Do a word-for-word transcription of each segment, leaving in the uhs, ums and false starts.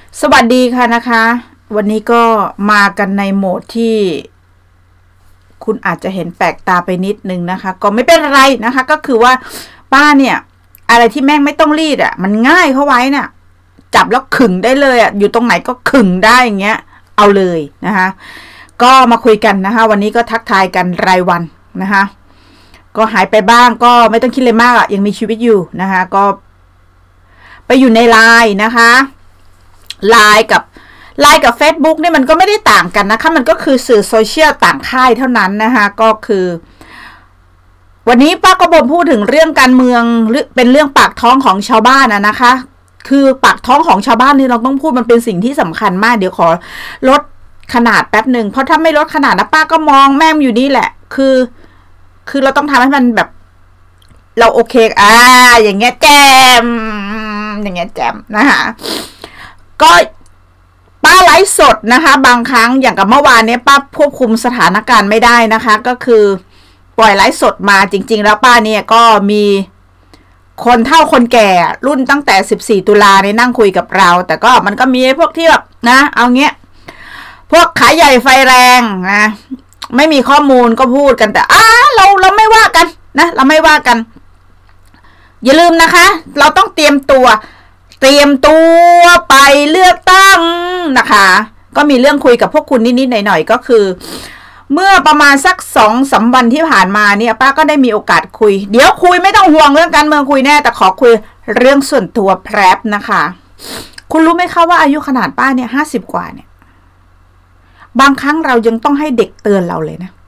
สวัสดีค่ะนะคะวันนี้ก็มากันในโหมดที่คุณอาจจะเห็นแปลกตาไปนิดนึงนะคะก็ไม่เป็นไรนะคะก็คือว่าป้าเนี่ยอะไรที่แม่งไม่ต้องรีดอ่ะมันง่ายเข้าไว้น่ะจับแล้วขึงได้เลยอ่ะอยู่ตรงไหนก็ขึงได้อย่างเงี้ยเอาเลยนะคะก็มาคุยกันนะคะวันนี้ก็ทักทายกันรายวันนะคะก็หายไปบ้างก็ไม่ต้องคิดเลยมากอ่ะยังมีชีวิตอยู่นะคะก็ไปอยู่ในไลน์นะคะไลน์กับไลน์กับ Facebook นี่มันก็ไม่ได้ต่างกันนะคะมันก็คือสื่อโซเชียลต่างค่ายเท่านั้นนะคะก็คือวันนี้ป้าก็บ่นพูดถึงเรื่องการเมืองเป็นเรื่องปากท้องของชาวบ้านอะนะคะคือปากท้องของชาวบ้านนี่เราต้องพูดมันเป็นสิ่งที่สำคัญมากเดี๋ยวขอลดขนาดแป๊บหนึ่งเพราะถ้าไม่ลดขนาดนะป้าก็มองแม่งอยู่นี่แหละคือคือเราต้องทำให้มันแบบเราโอเคอ่าอย่างเงี้ยแจมอย่างเงี้ยแจมนะคะก็ป้าไลฟ์สดนะคะบางครั้งอย่างกับเมื่อวานนี้ป้าควบคุมสถานการณ์ไม่ได้นะคะก็คือปล่อยไลฟ์สดมาจริงๆแล้วป้าเนี่ยก็มีคนเฒ่าคนแก่รุ่นตั้งแต่สิบสี่ตุลาเนี่ยนั่งคุยกับเราแต่ก็มันก็มีพวกที่แบบนะเอาเงี้ยพวกขายใหญ่ไฟแรงนะไม่มีข้อมูลก็พูดกันแต่อ้าเราเราไม่ว่ากันนะเราไม่ว่ากันอย่าลืมนะคะเราต้องเตรียมตัวเตรียมตัวไปเลือกตั้งนะคะก็มีเรื่องคุยกับพวกคุณนิดๆหน่อยๆก็คือเมื่อประมาณสักสองสามวันที่ผ่านมาเนี่ยป้าก็ได้มีโอกาสคุยเดี๋ยวคุยไม่ต้องห่วงเรื่องการเมืองคุยแน่แต่ขอคุยเรื่องส่วนตัวแพรบนะคะคุณรู้ไหมคะว่าอายุขนาดป้าเนี่ยห้าสิบกว่าเนี่ยบางครั้งเรายังต้องให้เด็กเตือนเราเลยนะ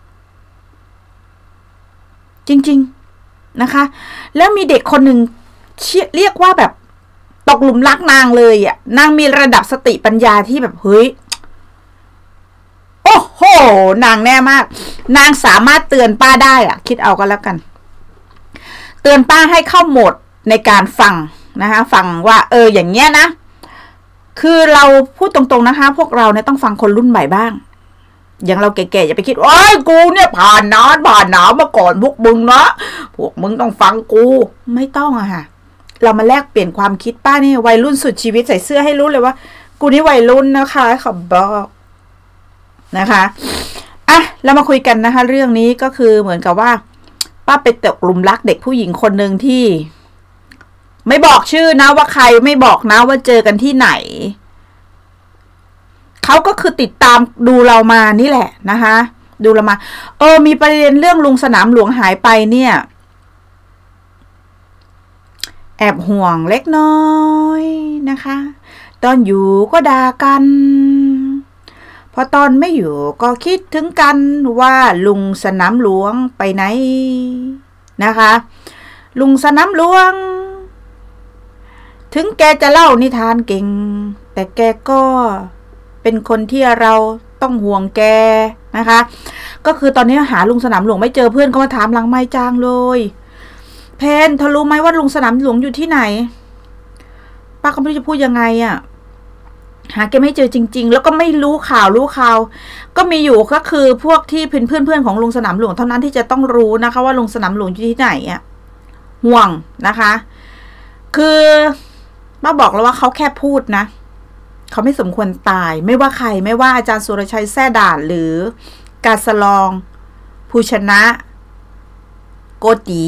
จริงๆนะคะแล้วมีเด็กคนหนึ่งเรียกว่าแบบตกหลุมรักนางเลยอ่ะนางมีระดับสติปัญญาที่แบบเฮ้ยโอ้โหนางแน่มากนางสามารถเตือนป้าได้อ่ะคิดเอาก็แล้วกันเตือนป้าให้เข้าโหมดในการฟังนะคะฟังว่าเอออย่างเงี้ยนะคือเราพูดตรงๆนะคะพวกเราเนี่ยต้องฟังคนรุ่นใหม่บ้างอย่างเราแก่ๆอย่าไปคิดว่ากูเนี่ยผ่านนานผ่านหนาวมาก่อนพวกมึงนะพวกมึงต้องฟังกูไม่ต้องอะค่ะเรามาแลกเปลี่ยนความคิดป้านี่วัยรุ่นสุดชีวิตใส่เสื้อให้รู้เลยว่ากูนี่วัยรุ่นนะคะขอบอกนะคะอ่ะเรามาคุยกันนะคะเรื่องนี้ก็คือเหมือนกับว่าป้าไปตกหลุมรักเด็กผู้หญิงคนหนึ่งที่ไม่บอกชื่อนะว่าใครไม่บอกนะว่าเจอกันที่ไหนเขาก็คือติดตามดูเรามานี่แหละนะคะดูเรามาเออมีประเด็นเรื่องลุงสนามหลวงหายไปเนี่ยแอบห่วงเล็กน้อยนะคะตอนอยู่ก็ด่ากันพอตอนไม่อยู่ก็คิดถึงกันว่าลุงสนามหลวงไปไหนนะคะลุงสนามหลวงถึงแกจะเล่านิทานเก่งแต่แกก็เป็นคนที่เราต้องห่วงแกนะคะก็คือตอนนี้หาลุงสนามหลวงไม่เจอเพื่อนก็มาถามหลังไม้จางเลยเพนเธอรู้ไหมว่าลุงสนามหลวงอยู่ที่ไหนป้าก็ไม่รู้จะพูดยังไงอ่ะหาแกไม่เจอจริงๆแล้วก็ไม่รู้ข่าวรู้ข่าวก็มีอยู่ก็คือพวกที่เป็นเพื่อนๆของลุงสนามหลวงเท่านั้นที่จะต้องรู้นะคะว่าลุงสนามหลวงอยู่ที่ไหนอ่ะห่วงนะคะคือป้าบอกแล้วว่าเขาแค่พูดนะเขาไม่สมควรตายไม่ว่าใครไม่ว่าอาจารย์สุรชัยแซ่ด่านหรือกาสลองผู้ชนะโกตี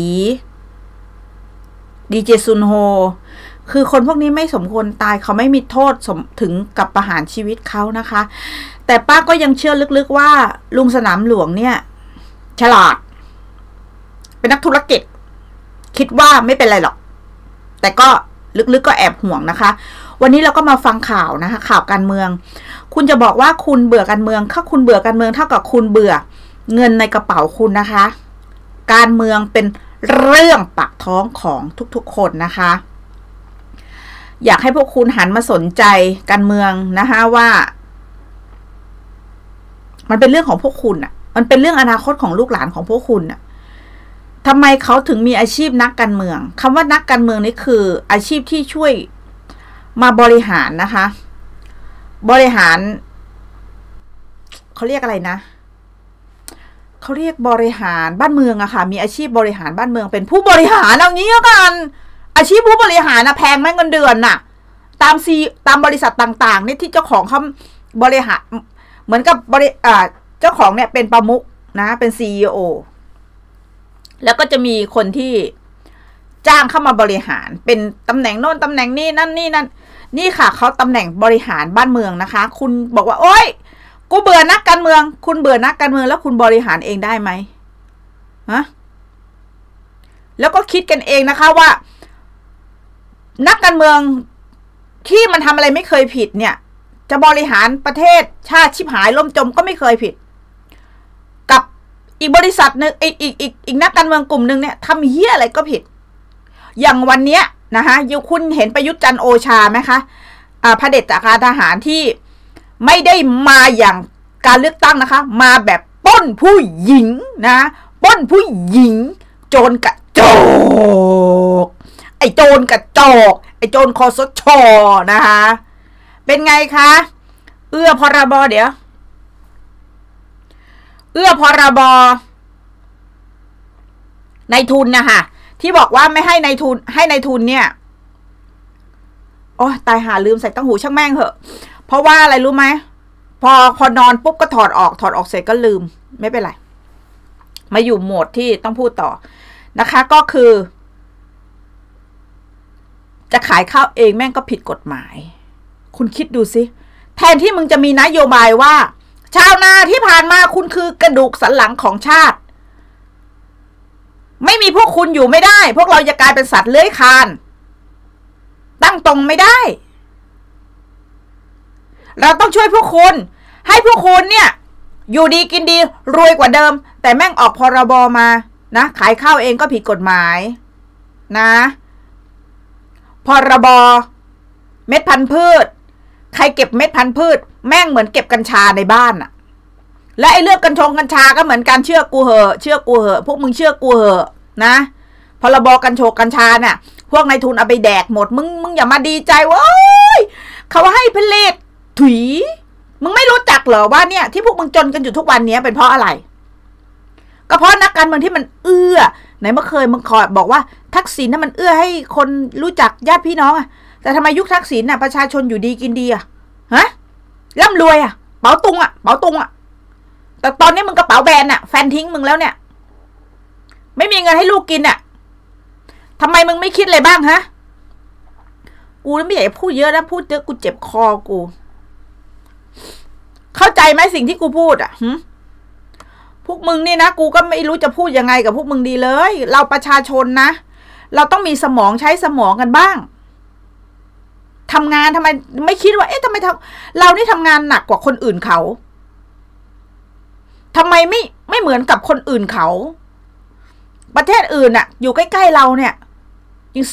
ดีเจซุนโฮคือคนพวกนี้ไม่สมควรตายเขาไม่มีโทษสมถึงกับประหารชีวิตเขานะคะแต่ป้าก็ยังเชื่อลึกๆว่าลุงสนามหลวงเนี่ยฉลาดเป็นนักธุรกิจคิดว่าไม่เป็นไรหรอกแต่ก็ลึกๆก็แอบห่วงนะคะวันนี้เราก็มาฟังข่าวนะคะข่าวการเมืองคุณจะบอกว่าคุณเบื่อการเมืองถ้าคุณเบื่อการเมืองเท่ากับคุณเบื่อเงินในกระเป๋าคุณนะคะการเมืองเป็นเรื่องปากท้องของทุกๆคนนะคะอยากให้พวกคุณหันมาสนใจการเมืองนะคะว่ามันเป็นเรื่องของพวกคุณอ่ะมันเป็นเรื่องอนาคตของลูกหลานของพวกคุณอ่ะทำไมเขาถึงมีอาชีพนักการเมืองคำว่านักการเมืองนี่คืออาชีพที่ช่วยมาบริหารนะคะบริหารเขาเรียกอะไรนะเขาเรียกบริหารบ้านเมืองอะค่ะมีอาชีพบริหารบ้านเมืองเป็นผู้บริหารเอางี้กันอาชีพผู้บริหารนะแพงไหมเงินเดือนน่ะตามซีตามบริษัทต่างๆเนี่ยที่เจ้าของเขาบริหารเหมือนกับบริอ่าเจ้าของเนี่ยเป็นประมุขนะเป็น ซี อี โอ แล้วก็จะมีคนที่จ้างเข้ามาบริหารเป็นตำแหน่งโน่นตำแหน่งนี้นั่นนี่นั่นนี่ค่ะเขาตำแหน่งบริหารบ้านเมืองนะคะคุณบอกว่าโอ๊ยกูเบื่อนักการเมืองคุณเบื่อนักการเมืองแล้วคุณบริหารเองได้ไหมฮะแล้วก็คิดกันเองนะคะว่านักการเมืองที่มันทำอะไรไม่เคยผิดเนี่ยจะบริหารประเทศชาติชิบหายล่มจมก็ไม่เคยผิดกับอีกบริษัทนึงอีกอีกอีกอีกนักการเมืองกลุ่มหนึ่งเนี่ยทำเหี้ยอะไรก็ผิดอย่างวันเนี้ยนะคะยูคุณเห็นประยุทธ์จันทร์โอชาไหมคะอ่าเผด็จการทหารที่ไม่ได้มาอย่างการเลือกตั้งนะคะมาแบบปล้นผู้หญิงนะปล้นผู้หญิงโจรกระจอกไอโจรกระจอกไอโจรคอสชนะคะเป็นไงคะเอื้อพรบเดี๋ยวเอื้อพรบในทุนนะคะที่บอกว่าไม่ให้ในทุนให้ในทุนเนี่ยโอ้ตายหาลืมใส่ตั้งหูช่างแม่งเหอะเพราะว่าอะไรรู้ไหมพอพอนอนปุ๊บก็ถอดออกถอดออกเสร็จก็ลืมไม่เป็นไรมาอยู่โหมดที่ต้องพูดต่อนะคะก็คือจะขายข้าวเองแม่งก็ผิดกฎหมายคุณคิดดูสิแทนที่มึงจะมีนโยบายว่าชาวนาที่ผ่านมาคุณคือกระดูกสันหลังของชาติไม่มีพวกคุณอยู่ไม่ได้พวกเราจะกลายเป็นสัตว์เลื้อยคลานตั้งตรงไม่ได้เราต้องช่วยพวกคุณให้พวกคุณเนี่ยอยู่ดีกินดีรวยกว่าเดิมแต่แม่งออกพรบมานะขายข้าวเองก็ผิดกฎหมายนะพรบเม็ดพันธุ์พืชใครเก็บเม็ดพันธุ์พืชแม่งเหมือนเก็บกัญชาในบ้านอะและไอ้เรื่องกัญชงกัญชาก็เหมือนการเชื่อกูเหอะเชื่อกูเหอะพวกมึงเชื่อกูเหอะนะพรบกัญชงกัญชาเนี่ยพวกนายทุนเอาไปแดกหมดมึงมึงอย่ามาดีใจว่าเขาให้ผลิตถุยมึงไม่รู้จักเหรอว่าเนี่ยที่พวกมึงจนกันอยู่ทุกวันนี้เป็นเพราะอะไรก็เพราะนักการเมืองที่มันเอื้อไหนเมื่อเคยมึงคอยบอกว่าทักษิณน่ะมันเอื้อให้คนรู้จักญาติพี่น้องอะแต่ทำไมยุคทักษิณน่ะประชาชนอยู่ดีกินดีอะฮะร่ำรวยอะเป๋าตุงอะเป๋าตุงอะแต่ตอนนี้มึงกระเป๋าแบนอะแฟนทิ้งมึงแล้วเนี่ยไม่มีเงินให้ลูกกินอะทำไมมึงไม่คิดเลยบ้างฮะกูไม่อยากพูดเยอะนะพูดเยอะกูเจ็บคอกูเข้าใจไหมสิ่งที่กูพูดอ่ะหึพวกมึงนี่นะกูก็ไม่รู้จะพูดยังไงกับพวกมึงดีเลยเราประชาชนนะเราต้องมีสมองใช้สมองกันบ้างทำงานทำไมไม่คิดว่าเอ๊ะทำไมทำเรานี่ทำงานหนักกว่าคนอื่นเขาทำไมไม่ไม่เหมือนกับคนอื่นเขาประเทศอื่นน่ะอยู่ใกล้ๆเราเนี่ยยัง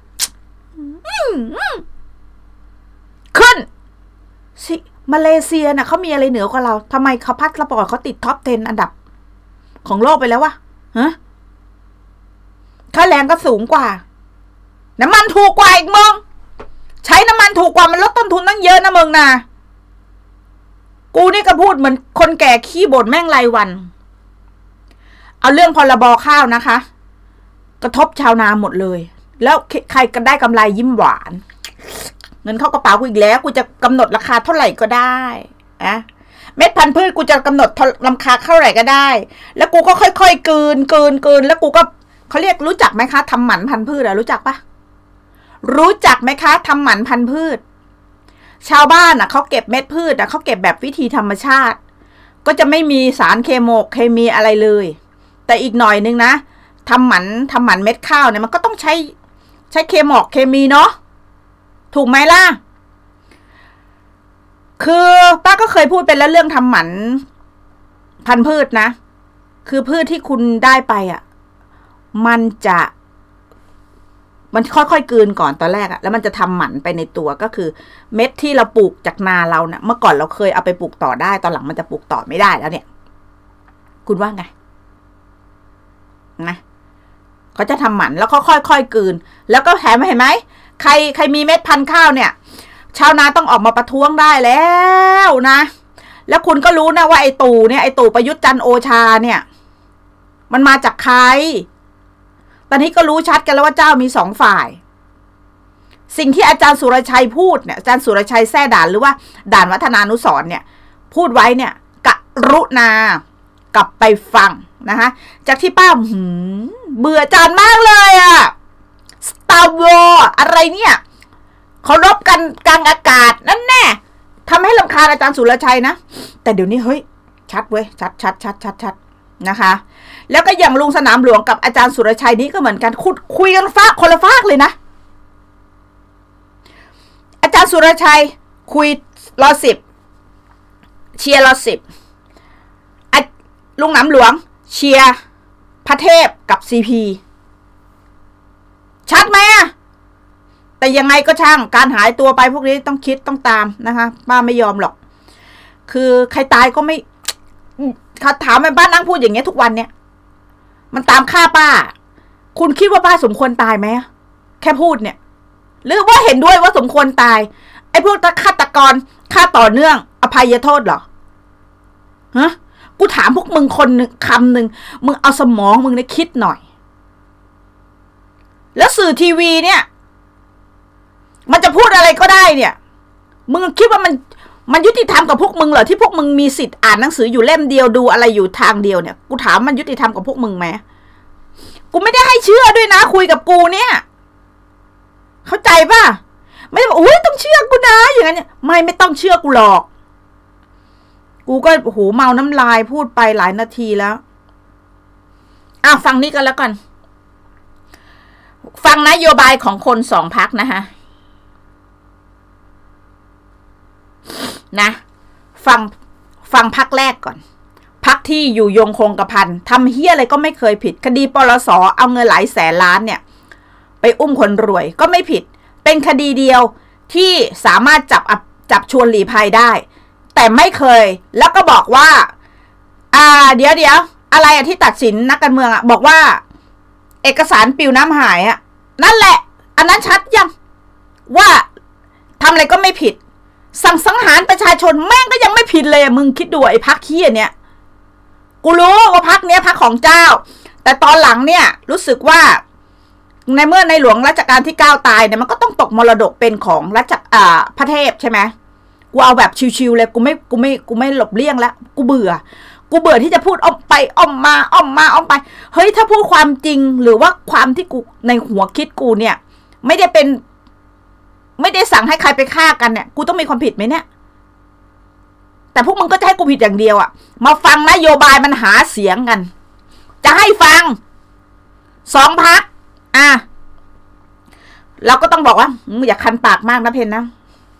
ขึ้นสิมาเลเซียน่ะเขามีอะไรเหนือกว่าเราทำไมเขาพัดกระปอดเขาติดท็อปสิบอันดับของโลกไปแล้ววะฮะค่าแรงก็สูงกว่าน้ำมันถูกกว่าอีกมึงใช้น้ำมันถูกกว่ามันลดต้นทุนตั้งเยอะนะมึงนะกูนี่ก็พูดเหมือนคนแก่ขี้บ่นแม่งรายวันเอาเรื่องพรบข้าวนะคะกระทบชาวนาหมดเลยแล้วใครก็ได้กำไรยิ้มหวานเงินเข้ากระเป๋ากูอีกแล้วกูจะกำหนดราคาเท่าไหร่ก็ได้อะเม็ดพันธุ์พืชกูจะกำหนดราคาเท่าไหร่ก็ได้แล้วกูก็ค่อยๆกืนกืนกืนแล้วกูก็เขาเรียกรู้จักไหมคะทำหมันพันธุ์พืชอะรู้จักปะรู้จักไหมคะทำหมันพันธุ์พืชชาวบ้านอะเขาเก็บเม็ดพืชอะเขาเก็บแบบวิธีธรรมชาติก็จะไม่มีสารเคมีเคมีอะไรเลยแต่อีกหน่อยนึงนะทำหมันทำหมันเม็ดข้าวเนี่ยมันก็ต้องใช้ใช้เคมีเคมีเนาะถูกไหมล่ะคือป้าก็เคยพูดไปแล้วเรื่องทำหมันพันธุ์พืชนะคือพืชที่คุณได้ไปอ่ะมันจะมันค่อยๆกลืนก่อนตอนแรกอ่ะแล้วมันจะทำหมันไปในตัวก็คือเม็ดที่เราปลูกจากนาเราเนี่ยเมื่อก่อนเราเคยเอาไปปลูกต่อได้ตอนหลังมันจะปลูกต่อไม่ได้แล้วเนี่ยคุณว่าไงนะเขาจะทำหมันแล้วก็ค่อยๆกลืนแล้วก็แถมเห็นไหมใครใครมีเม็ดพันธุ์ข้าวเนี่ยชาวนาต้องออกมาประท้วงได้แล้วนะแล้วคุณก็รู้นะว่าไอ้ตู่เนี่ยไอ้ตู่ประยุทธ์จันทร์โอชาเนี่ยมันมาจากใครตอนนี้ก็รู้ชัดกันแล้วว่าเจ้ามีสองฝ่ายสิ่งที่อาจารย์สุรชัยพูดเนี่ยอาจารย์สุรชัยแท้ด่านหรือว่าด่านวัฒนานุสรณ์เนี่ยพูดไว้เนี่ยกรุณากลับไปฟังนะคะจากที่ป้าหืมเบื่ออาจารย์มากเลยอะสตาร์วอร์อะไรเนี่ยเขารบกันกลางอากาศนั่นแน่ทำให้รำคาญอาจารย์สุรชัยนะแต่เดี๋ยวนี้เฮ้ยชัดเว้ยชัดชัดชัดชัดชัดนะคะแล้วก็อย่างลุงสนามหลวงกับอาจารย์สุรชัยนี้ก็เหมือนกันคุยคุยกันฟ้าคนละฟากเลยนะอาจารย์สุรชัยคุยรอสิบเชียร์รอสิบลุงหนำหลวงเชียร์พระเทพกับซีพีชัดไหมอะแต่ยังไงก็ช่างการหายตัวไปพวกนี้ต้องคิดต้องตามนะคะป้าไม่ยอมหรอกคือใครตายก็ไม่เขาถามแม่บ้านนั่งพูดอย่างเงี้ยทุกวันเนี่ยมันตามฆ่าป้าคุณคิดว่าป้าสมควรตายไหมแค่พูดเนี่ยหรือว่าเห็นด้วยว่าสมควรตายไอ้พวกฆาตกรฆ่าต่อเนื่องอภัยโทษเหรอฮะกูถามพวกมึงคนหนึ่งคำหนึ่งมึงเอาสมองมึงได้คิดหน่อยแล้วสื่อทีวีเนี่ยมันจะพูดอะไรก็ได้เนี่ยมึงคิดว่ามันมันยุติธรรมกับพวกมึงเหรอที่พวกมึงมีสิทธิ์อ่านหนังสืออยู่เล่มเดียวดูอะไรอยู่ทางเดียวเนี่ยกูถามมันยุติธรรมกับพวกมึงไหมกูไม่ได้ให้เชื่อด้วยนะคุยกับกูเนี่ยเข้าใจป่ะไม่ได้บอกโอ้ยต้องเชื่อกูนะอย่างนั้นเนี่ยไม่ไม่ต้องเชื่อกูหรอกกูก็โอ้โหเมาน้ำลายพูดไปหลายนาทีแล้วอ่ะฟังนี้กันแล้วกันฟังนโยบายของคนสองพรรคนะคะนะฟังฟังพรรคแรกก่อนพรรคที่อยู่ยงคงกระพันทำเฮี้ยอะไรก็ไม่เคยผิดคดีปลสเอาเงินหลายแสนล้านเนี่ยไปอุ้มคนรวยก็ไม่ผิดเป็นคดีเดียวที่สามารถจับจับชวนหลีภัยได้แต่ไม่เคยแล้วก็บอกว่าอ่าเดี๋ยวเดี๋ยวอะไรอะที่ตัดสินนักการเมืองอะบอกว่าเอกสารปิวน้ำหายอะนั่นแหละอันนั้นชัดยังว่าทำอะไรก็ไม่ผิดสั่งสังหารประชาชนแม่งก็ยังไม่ผิดเลยมึงคิดดูไอ้พรรคเหี้ยเนี่ยกูรู้ว่าพรรคเนี้ยพรรคของเจ้าแต่ตอนหลังเนี่ยรู้สึกว่าในเมื่อในหลวงรัชกาลที่เก้าตายเนี่ยมันก็ต้องตกมรดกเป็นของรัชอ่าพระเทพใช่ไหมกูเอาแบบชิวๆเลยกูไม่กูไม่กูไม่หลบเลี่ยงแล้วกูเบื่อกูเบื่อที่จะพูดอ้อมไปอ้อมมาอ้อมมาอ้อมไปเฮ้ยถ้าพูดความจริงหรือว่าความที่กูในหัวคิดกูเนี่ยไม่ได้เป็นไม่ได้สั่งให้ใครไปฆ่ากันเนี่ยกูต้องมีความผิดไหมเนี่ยแต่พวกมึงก็จะให้กูผิดอย่างเดียวอะมาฟังนโยบายมันหาเสียงกันจะให้ฟังสองพรรคอ่ะเราก็ต้องบอกว่าอย่าคันปากมากนะเพนนะ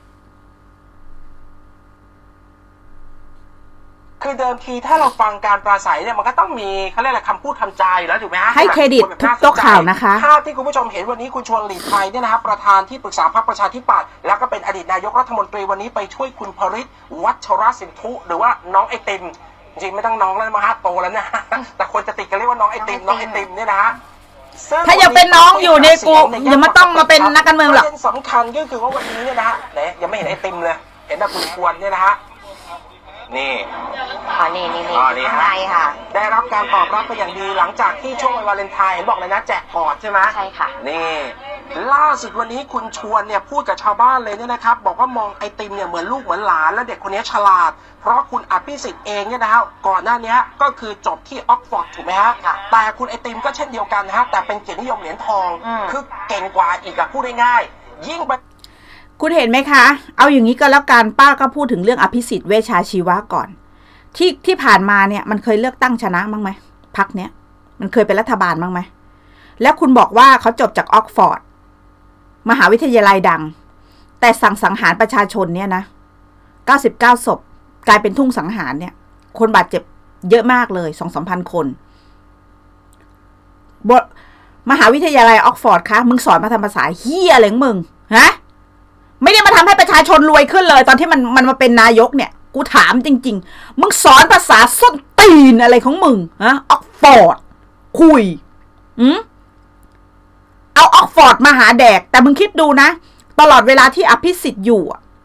คือเดิมทีถ้าเราฟังการปราศัยเนี่ยมันก็ต้องมีเขาเรียกอะไรคำพูดคำจาอยู่แล้วถูกไหมฮะให้เครดิตทุกโต๊ะข่าวนะคะภาพที่คุณผู้ชมเห็นวันนี้คุณชวนหลีกภัยเนี่ยนะครับประธานที่ปรึกษาพรรคประชาธิปัตย์แล้วก็เป็นอดีตนายกรัฐมนตรีวันนี้ไปช่วยคุณพริตวัชรสินธุหรือว่าน้องไอติมจริงไม่ต้องน้องแล้วมาฮะโตแล้วนะแต่คนจะติดกันเรียกว่าน้องไอติมน้องไอติมเนี่ยนะฮะถ้ายังเป็นน้องอยู่ในกูอย่ามาต้องมาเป็นนักการเมืองหรอกประเด็นสำคัญก็คือว่าวันนี้เนี่ยนะฮะเนี่ยยังไม่เห็นไอติมเลยเห็นแต่คุณควรเนี่ยนะฮะนี่อ๋อนี่นี่นี่ข้างในค่ะได้รับการตอบรับเป็นอย่างดีหลังจากที่ช่วงวันวาเลนไทน์เห็นบอกเลยนะแจกกอดใช่ไหมใช่ค่ะนี่ล่าสุดวันนี้คุณชวนเนี่ยพูดกับชาวบ้านเลยเนี่ยนะครับบอกว่ามองไอติมเนี่ยเหมือนลูกเหมือนหลานและเด็กคนนี้ฉลาดเพราะคุณอภิสิทธิ์เองเนี่ยนะฮะก่อนหน้านี้ก็คือจบที่ออกฟอร์ดถูกไหมฮะแต่คุณไอติมก็เช่นเดียวกันนะฮะแต่เป็นเกียรตินิยมเหรียญทองคือเก่งกว่าอีกอะพูดง่ายๆยิ่งไปคุณเห็นไหมคะเอาอย่างนี้ก็แล้วกันป้าก็พูดถึงเรื่องอภิสิทธิ์เวชชาชีวะก่อนที่ที่ผ่านมาเนี่ยมันเคยเลือกตั้งชนะบ้างไหมพรรคเนี้ยมันเคยเป็นรัฐบาลบ้างไหมแล้วคุณบอกว่าเขาจบจากออกฟอร์ดมหาวิทยาลัยดังแต่สั่งสังหารประชาชนเนี่ยนะเก้าสิบเก้าศพกลายเป็นทุ่งสังหารเนี่ยคนบาดเจ็บเยอะมากเลยสองสามพันคนบมหาวิทยาลัยออกฟอร์ดคะมึงสอนมาทำภาษาเฮียอะไรของมึงฮะไม่ได้มาทำให้ประชาชนรวยขึ้นเลยตอนที่มันมันมาเป็นนายกเนี่ยกูถามจริงๆมึงสอนภาษาส้นตีนอะไรของมึงฮะออกฟอร์ดคุยอืมเอาออกฟอร์ดมาหาแดกแต่มึงคิดดูนะตลอดเวลาที่อภิสิทธิ์อยู่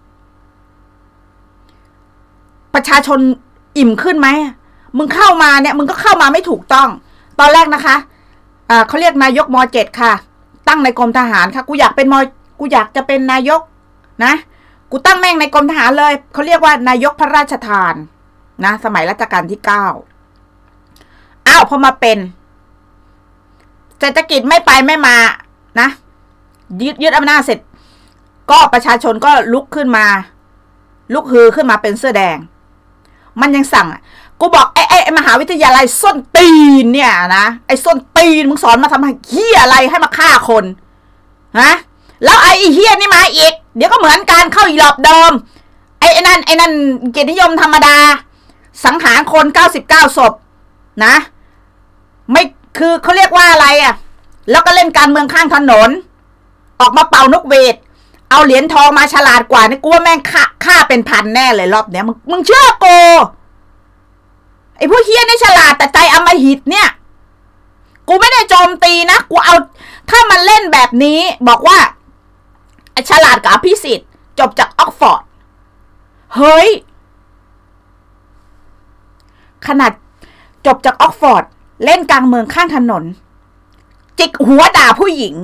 ประชาชนอิ่มขึ้นไหมมึงเข้ามาเนี่ยมึงก็เข้ามาไม่ถูกต้องตอนแรกนะคะอ่าเขาเรียกนายกม.เจ็ดค่ะตั้งในกรมทหารค่ะกูอยากเป็นม.กูกูอยากจะเป็นนายกนะกูตั้งแม่งในกรมทหารเลยเขาเรียกว่านายกพระราชทานนะสมัยรัชกาลที่เก้าอ้าวพอมาเป็นเศรษฐกิจไม่ไปไม่มานะยึดยึดอำนาจเสร็จก็ประชาชนก็ลุกขึ้นมาลุกฮือขึ้นมาเป็นเสื้อแดงมันยังสั่งกูบอกไอ้ไอ้มหาวิทยาลัยส้นตีนเนี่ยนะไอ้ส้นตีนมึงสอนมาทำเหี้ยอะไรให้มาฆ่าคนฮะแล้วไอ้เหี้ยนี่มาอีกเดี๋ยวก็เหมือนการเข้าอีหลอบเดิมไอ้ไอ้นั่นไอ้นั่นเกียรตินิยมธรรมดาสังหารคนเก้าสิบเก้าศพนะไม่คือเขาเรียกว่าอะไรอ่ะแล้วก็เล่นการเมืองข้างถนนออกมาเป่านกเวทเอาเหรียญทองมาฉลาดกว่านี่กูว่าแม่งฆ่าฆ่าเป็นพันแน่เลยรอบเนี้ยมึงมึงเชื่อกูไอ้พวกเฮี้ยนี่ฉลาดแต่ใจอำมหิตเนี่ยกูไม่ได้โจมตีนะกูเอาถ้ามันเล่นแบบนี้บอกว่าฉลาดกับอภิสิทธิ์จบจากออกฟอร์ดเฮ้ยขนาดจบจากออกฟอร์ดเล่นกลางเมืองข้างถนนจิกหัวด่าผู้หญิง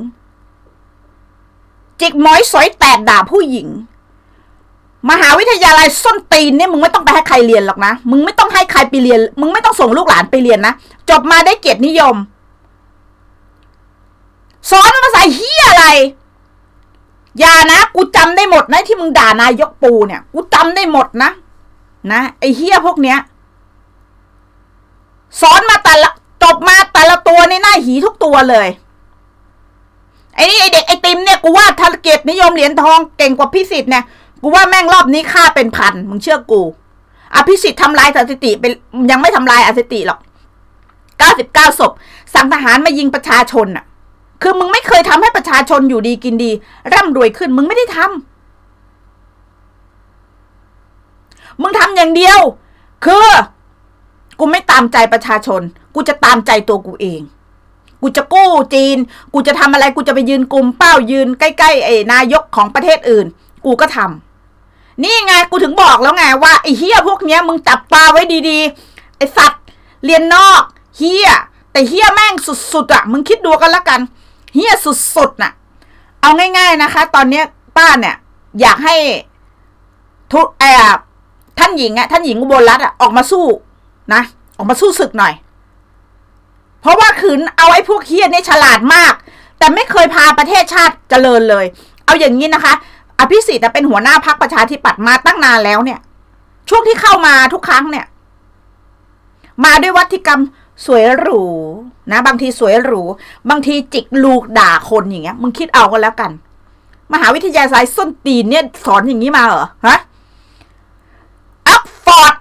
จิกม้อยสอยแตกด่าผู้หญิงมหาวิทยาลัยส้นตีนเนี่ยมึงไม่ต้องไปให้ใครเรียนหรอกนะมึงไม่ต้องให้ใครไปเรียนมึงไม่ต้องส่งลูกหลานไปเรียนนะจบมาได้เกียรตินิยมสอนภาษาเฮียอะไรอย่านะกูจำได้หมดนะที่มึงด่านายกปูเนี่ยกูจำได้หมดนะนะไอ้เฮียพวกเนี้ยสอนมาแต่ละจบมาแต่ละตัวในหน้าหีทุกตัวเลยไอ้นี่ไอเด็กไอติมเนี่ยกูว่าธนเกียรตินิยมเหรียญทองเก่งกว่าพิสิทธิ์เนี่ยกูว่าแม่งรอบนี้ฆ่าเป็นพันมึงเชื่อกูอภิสิทธิ์ทำลายสถิติเป็นยังไม่ทำลายสถิติหรอกเก้าสิบเก้าศพสั่งทหารมายิงประชาชนอ่ะคือมึงไม่เคยทำให้ประชาชนอยู่ดีกินดีร่ำรวยขึ้นมึงไม่ได้ทำมึงทำอย่างเดียวคือกูไม่ตามใจประชาชนกูจะตามใจตัวกูเองกูจะกู้จีนกูจะทำอะไรกูจะไปยืนกลุ่มเป้ายืนใกล้ๆไอ้นายกของประเทศอื่นกูก็ทำนี่ไงกูถึงบอกแล้วไงว่าไอ้เฮี้ยพวกเนี้ยมึงจับปลาไว้ดีๆไอ้สัตว์เรียนนอกเฮี้ยแต่เฮี้ยแม่งสุดๆอ่ะมึงคิดดูกันละกันเฮี้ยสุดๆน่ะเอาง่ายๆนะคะตอนเนี้ยป้าเนี่ยอยากให้ทุกแอบท่านหญิงอ่ะท่านหญิงอุบลรัตน์อ่ะออกมาสู้นะออกมาสู้ศึกหน่อยเพราะว่าขืนเอาไอ้พวกเฮี้ยนี่ฉลาดมากแต่ไม่เคยพาประเทศชาติเจริญเลยเอาอย่างนี้นะคะอภิสิทธิ์เป็นหัวหน้าพรรคประชาธิปัตย์มาตั้งนานแล้วเนี่ยช่วงที่เข้ามาทุกครั้งเนี่ยมาด้วยวัฒกรรมสวยหรูนะบางทีสวยหรูบางทีจิกลูกด่าคนอย่างเงี้ยมึงคิดเอากันแล้วกันมหาวิทยาลัยส้นตีนเนี่ยสอนอย่างนี้มาเหรอฮะอัพฟอร์ด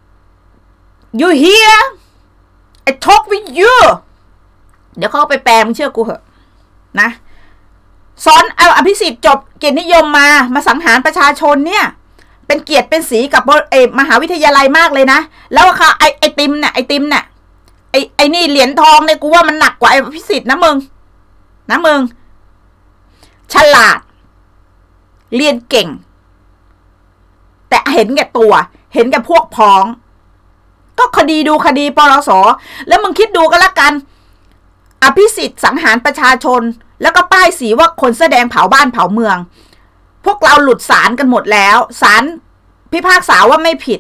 you here I talk with you เดี๋ยวเขาไปแปลมึงเชื่อกูเหอะนะสอนเอาอภิสิทธิ์จบเกียรตินิยมมามาสังหารประชาชนเนี่ยเป็นเกียรติเป็นสีกับเอมหาวิทยาลัยมากเลยนะแล้วค่ะไอไอติมเนี่ยไอติมเนี่ยไอไอนี่เหรียญทองเนี่ยกูว่ามันหนักกว่าไออภิสิทธิ์นะมึงนะมึงฉลาดเรียนเก่งแต่เห็นแก่ตัวเห็นแก่พวกพ้องก็คดีดูคดีปรส.แล้วมึงคิดดูก็แล้วกันอภิสิทธิ์สังหารประชาชนแล้วก็ป้ายสีว่าคนแสดงเผาบ้านเผาเมืองพวกเราหลุดศาลกันหมดแล้วศาลพิพากษาว่าไม่ผิด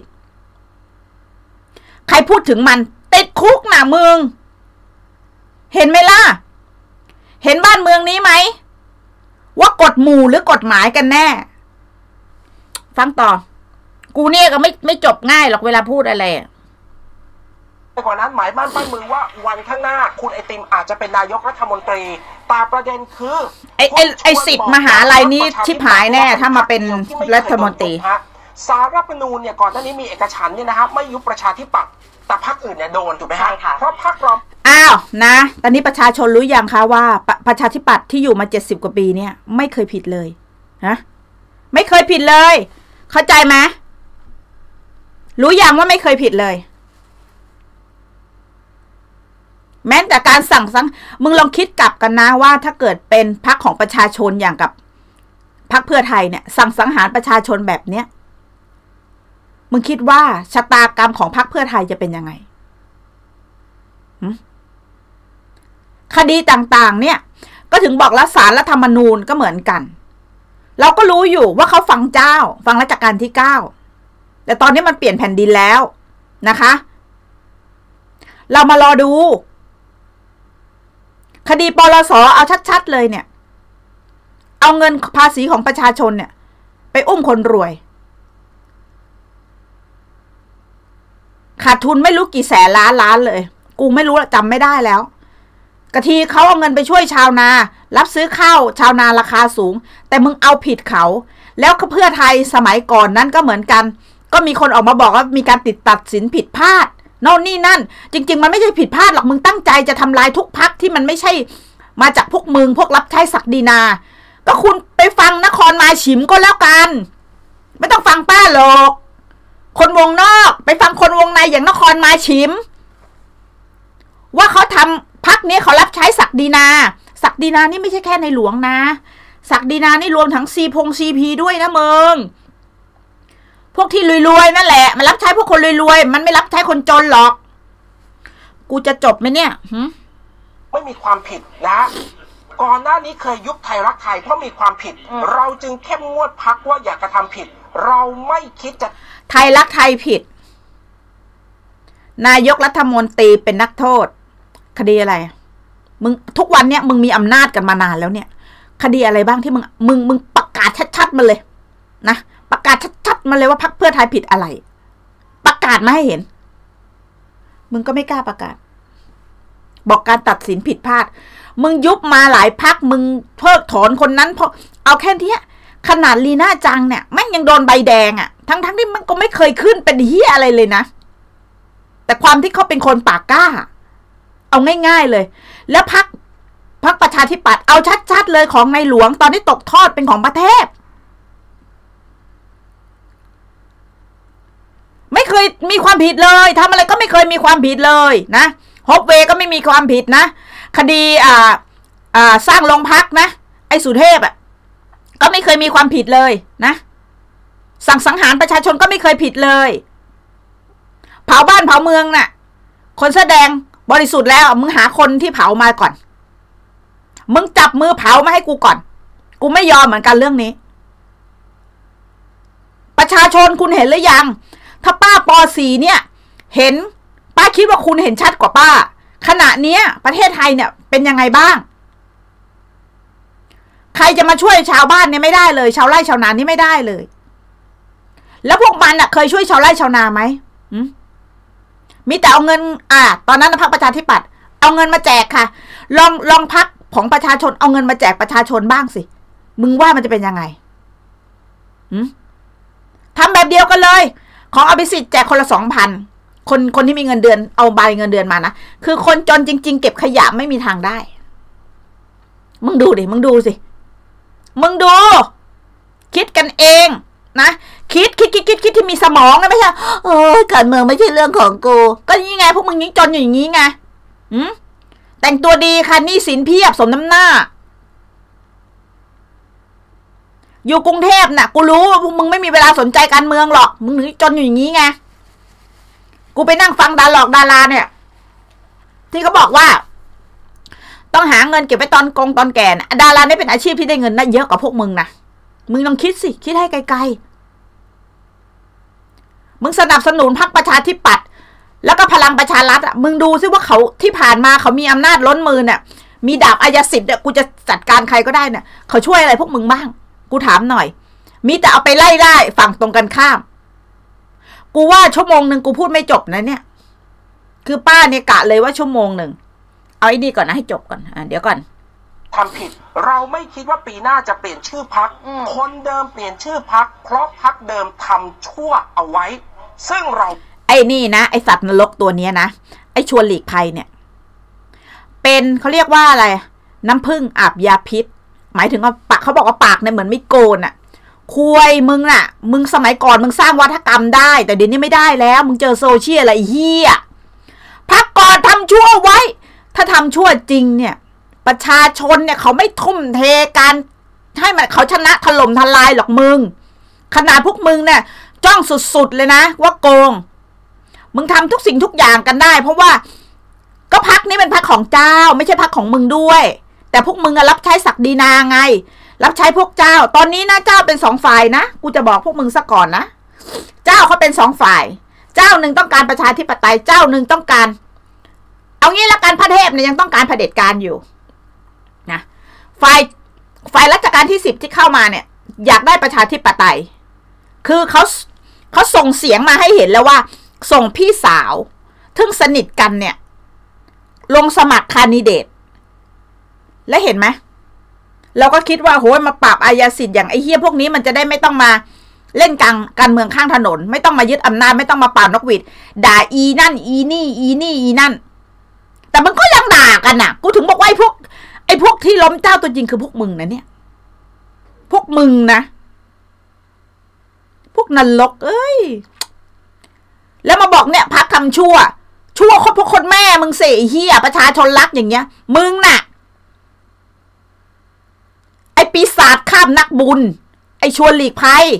ใครพูดถึงมันติดคุกนะมึงเห็นไหมล่ะเห็นบ้านเมืองนี้ไหมว่ากฎหมู่หรือกฎหมายกันแน่ฟังต่อกูเนี่ยก็ไม่ไม่จบง่ายหรอกเวลาพูดอะไรไปกว่านั้นหมายมั่นปั้นมือว่าวันข้างหน้าคุณไอติมอาจจะเป็นนายกรัฐมนตรีแต่ประเด็นคือไอไอไอสิบมหาลัยนี้ชิบหายแน่ถ้ามาเป็นรัฐมนตรีสารรัฐธรรมนูญเนี่ยก่อนหน้านี้มีเอกฉันท์เนี่ยนะครับไม่ยุบประชาธิปัตย์แต่พรรคอื่นเนี่ยโดนถูกไหมฮะเพราะพรรคเราอ้าวนะตอนนี้ประชาชนรู้ยังคะว่าประชาธิปัตย์ที่อยู่มาเจ็ดสิบกว่าปีเนี่ยไม่เคยผิดเลยนะไม่เคยผิดเลยเข้าใจไหมรู้ยังว่าไม่เคยผิดเลยแม้แต่การสั่งสังมึงลองคิดกลับกันนะว่าถ้าเกิดเป็นพรรคของประชาชนอย่างกับพรรคเพื่อไทยเนี่ยสั่งสังหารประชาชนแบบเนี้ยมึงคิดว่าชะตากรรมของพรรคเพื่อไทยจะเป็นยังไงคดีต่างๆเนี่ยก็ถึงบอกแล้วศาลรัฐธรรมนูญก็เหมือนกันเราก็รู้อยู่ว่าเขาฟังเจ้าฟังรัชกาลที่เก้าแต่ตอนนี้มันเปลี่ยนแผ่นดินแล้วนะคะเรามารอดูคดีปลส.เอาชัดๆเลยเนี่ยเอาเงินภาษีของประชาชนเนี่ยไปอุ้มคนรวยขาดทุนไม่รู้กี่แสนล้านล้านเลยกูไม่รู้จำไม่ได้แล้วกะทีเขาเอาเงินไปช่วยชาวนารับซื้อข้าวชาวนาราคาสูงแต่มึงเอาผิดเขาแล้วเพื่อไทยสมัยก่อนนั้นก็เหมือนกันก็มีคนออกมาบอกว่ามีการติดตัดสินผิดพลาดโน่นนี่นั่นจริงๆมันไม่ใช่ผิดพลาดหรอกมึงตั้งใจจะทำลายทุกพรรคที่มันไม่ใช่มาจากพวกมึงพวกรับใช้ศักดินาก็คุณไปฟังนครมาฉิมก็แล้วกันไม่ต้องฟังป้าหรอกคนวงนอกไปฟังคนวงในอย่างนครมาฉิมว่าเขาทำพรรคนี้เขารับใช้ศักดินาศักดินานี่ไม่ใช่แค่ในหลวงนะศักดินานี่รวมทั้งซีพงซีพีด้วยนะมึงพวกที่รวยๆนั่นแหละมันรับใช้พวกคนรวยๆมันไม่รับใช้คนจนหรอกกูจะจบไหมเนี่ยไม่มีความผิดนะก่อนหน้านี้เคยยุบไทยรักไทยเพราะมีความผิดเราจึงเข้มงวดพรรคว่าอย่ากระทำผิดเราไม่คิดจะไทยรักไทยผิดนายกรัฐมนตรีเป็นนักโทษคดีอะไรมึงทุกวันเนี้ยมึงมีอำนาจกันมานานแล้วเนี่ยคดีอะไรบ้างที่มึงมึงมึงประกาศชัดๆมาเลยนะประกาศชัดๆมาเลยว่าพรรคเพื่อไทยผิดอะไรประกาศมาให้เห็นมึงก็ไม่กล้าประกาศบอกการตัดสินผิดพลาดมึงยุบมาหลายพรรคมึงเพิกถอนคนนั้นเพราะเอาแค่นี้ขนาดลีน่าจังเนี่ยแม่งยังโดนใบแดงอ่ะทั้งทั้งที่มันก็ไม่เคยขึ้นเป็นเหี้ยอะไรเลยนะแต่ความที่เขาเป็นคนปากกล้าเอาง่ายๆเลยแล้วพรรคพรรคประชาธิปัตย์เอาชัดๆเลยของในหลวงตอนนี้ตกทอดเป็นของประเทศไม่เคยมีความผิดเลยทำอะไรก็ไม่เคยมีความผิดเลยนะฮอปเวย์ก็ไม่มีความผิดนะคดีอ่าอ่าสร้างโรงพักนะไอ้สุเทพอ่ะก็ไม่เคยมีความผิดเลยนะสั่งสังหารประชาชนก็ไม่เคยผิดเลยเผาบ้านเผาเมืองน่ะคนแสดงบริสุทธิ์แล้วมึงหาคนที่เผามาก่อนมึงจับมือเผามาให้กูก่อนกูไม่ยอมเหมือนกันเรื่องนี้ประชาชนคุณเห็นหรือยังถ้าป้าปอสีเนี่ยเห็นป้าคิดว่าคุณเห็นชัดกว่าป้าขณะนี้ประเทศไทยเนี่ยเป็นยังไงบ้างใครจะมาช่วยชาวบ้านเนี่ยไม่ได้เลยชาวไร่ชาวนานี่ไม่ได้เลยแล้วพวกมันอ่ะเคยช่วยชาวไร่ชาวนาไหมมีแต่เอาเงินอ่าตอนนั้นพรรคประชาธิปัตย์เอาเงินมาแจกค่ะลองลองพรรคของประชาชนเอาเงินมาแจกประชาชนบ้างสิมึงว่ามันจะเป็นยังไงทำแบบเดียวกันเลยของอภิสิทธิ์แจกคนละสองพันคนคนที่มีเงินเดือนเอาใบเงินเดือนมานะคือคนจนจริงๆเก็บขยะไม่มีทางได้มึงดูดิมึงดูสิมึงดูคิดกันเองนะคิดคิดคิดคิดคิดที่มีสมองนะไม่ใช่เออการเมืองไม่ใช่เรื่องของกูก็นี่ไงพวกมึงยิ่งจนอย่างนี้ไงอืมแต่งตัวดีค่ะหนี้สินเพียบสมน้ำหน้าอยู่กรุงเทพน่ะกูรู้ว่าพวกมึงไม่มีเวลาสนใจการเมืองหรอกมึงถึงจนอยู่อย่างนี้ไงกูไปนั่งฟังดาหลอกดาราเนี่ยที่เขาบอกว่าต้องหาเงินเก็บไว้ตอนกงตอนแก่นะดารานี่เป็นอาชีพที่ได้เงินได้เยอะกว่าพวกมึงนะมึงลองคิดสิคิดให้ไกลๆมึงสนับสนุนพรรคประชาธิปัตย์แล้วก็พลังประชารัฐอ่ะมึงดูซิว่าเขาที่ผ่านมาเขามีอำนาจล้นมือเนี่ยมีดาบอายสิทธิ์เนี่ยกูจะจัดการใครก็ได้เนี่ยเขาช่วยอะไรพวกมึงบ้างกูถามหน่อยมีแต่เอาไปไล่ได้ฝั่งตรงกันข้ามกูว่าชั่วโมงหนึ่งกูพูดไม่จบนะเนี่ยคือป้าเนี่ยกะเลยว่าชั่วโมงหนึ่งเอาไอ้นี่ก่อนนะให้จบก่อนอ่ะเดี๋ยวก่อนทำผิดเราไม่คิดว่าปีหน้าจะเปลี่ยนชื่อพรรคคนเดิมเปลี่ยนชื่อพรรคเพราะพรรคเดิมทำชั่วเอาไว้ซึ่งเราไอ้นี่นะไอ้สัตว์นรกตัวเนี้ยนะไอ้ชวนหลีกภัยเนี่ยเป็นเขาเรียกว่าอะไรน้ำผึ้งอาบยาพิษหมายถึงว่าปากเขาบอกว่าปากเนี่ยเหมือนมิโกนอะคุยมึงน่ะมึงสมัยก่อนมึงสร้างวัฒกรรมได้แต่เดี๋ยวนี้ไม่ได้แล้วมึงเจอโซเชียลอะไรเฮียพักก่อนทำชั่วไว้ถ้าทำชั่วจริงเนี่ยประชาชนเนี่ยเขาไม่ทุ่มเทการให้มันเขาชนะถล่มทลายหรอกมึงขนาดพวกมึงเนี่ยจ้องสุดๆเลยนะว่าโกงมึงทำทุกสิ่งทุกอย่างกันได้เพราะว่าก็ ก็พรรคนี้เป็นพรรคของเจ้าไม่ใช่พรรคของมึงด้วยแต่พวกมึงอะรับใช้ศักดินาไงรับใช้พวกเจ้าตอนนี้นะเจ้าเป็นสองฝ่ายนะกูจะบอกพวกมึงซะก่อนนะเจ้าเขาเป็นสองฝ่ายเจ้าหนึ่งต้องการประชาธิปไตยเจ้าหนึ่งต้องการเอางี้ละกันพระเทพเนี่ยยังต้องการเผด็จการอยู่นะฝ่ายฝ่ายรัชกาลที่สิบที่เข้ามาเนี่ยอยากได้ประชาธิปไตยคือเขาเขาส่งเสียงมาให้เห็นแล้วว่าส่งพี่สาวทึ่งสนิทกันเนี่ยลงสมัครคานดิเดตและเห็นไหมเราก็คิดว่าโหยมาปราบอาญาสิทธิ์อย่างไอ้เหี้ยพวกนี้มันจะได้ไม่ต้องมาเล่นกลางการเมืองข้างถนนไม่ต้องมายึดอำนาจไม่ต้องมาเป่านกหวีดด่าอีนั่นอีนี่อีนี่อีนั่นแต่มันก็ยังด่ากันน่ะกูถึงบอกว่าไอ้พวกไอ้พวกที่ล้มเจ้าตัวจริงคือพวกมึงนะเนี่ยพวกมึงนะพวกนรกเอ้ยแล้วมาบอกเนี่ยพักคำชั่วชั่วคนพวกคนแม่มึงเสียเหี้ยประชาชนรักอย่างเงี้ยมึงน่ะไอ้ปีศาจข้ามนักบุญไอ้ชวนหลีกภัย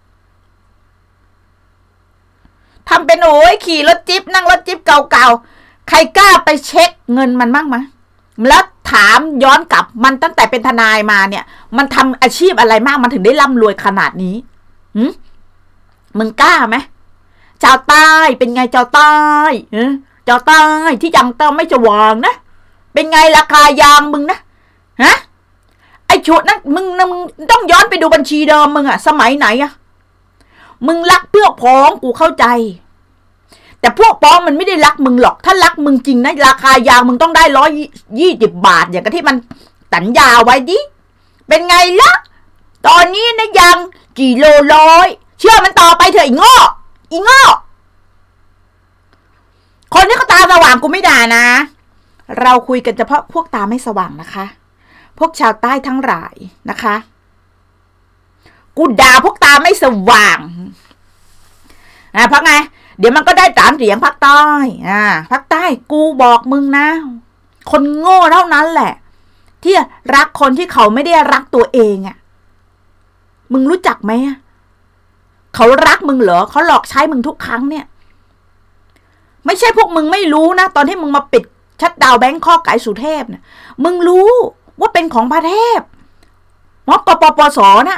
ทำเป็นโอ้ยขี่รถจิ๊บนั่งรถจิ๊บเก่าๆใครกล้าไปเช็คเงินมันบ้างไหมแล้วถามย้อนกลับมันตั้งแต่เป็นทนายมาเนี่ยมันทำอาชีพอะไรมากมันถึงได้ร่ำรวยขนาดนี้หืมมึงกล้าไหมเจ้าใต้เป็นไงเจ้าใต้เออเจ้าใต้ที่ยังเติมไม่จะวางนะเป็นไงราคายางมึงนะฮะไอ้ชุดนั้นมึงนะมึงต้องย้อนไปดูบัญชีเดิมมึงอะสมัยไหนอะมึงรักพวกพ้องกูเข้าใจแต่พวกพ้องมันไม่ได้รักมึงหรอกถ้ารักมึงจริงนะราคายางมึงต้องได้ร้อยยี่สิบบาทอย่างที่มันสัญญาไว้ดิเป็นไงล่ะตอนนี้นะยางกี่โลร้อยเชื่อมันต่อไปเถอะอีโง่อีโง่คนที่เขาตาสว่างกูไม่ด่านะเราคุยกันเฉพาะพวกตาไม่สว่างนะคะพวกชาวใต้ทั้งหลายนะคะกูด่าพวกตาไม่สว่างอ่าเพราะไงเดี๋ยวมันก็ได้ตามเสียงภาคใต้อ่าภาคใต้กูบอกมึงนะคนโง่เท่านั้นแหละที่รักคนที่เขาไม่ได้รักตัวเองอ่ะมึงรู้จักไหมเขารักมึงเหรอเขาหลอกใช้มึงทุกครั้งเนี่ยไม่ใช่พวกมึงไม่รู้นะตอนที่มึงมาปิดชัดดาวแบงค์ข้อไก่สุเทพเนี่ยมึงรู้ว่าเป็นของพระเทพมอกปปสน่ะ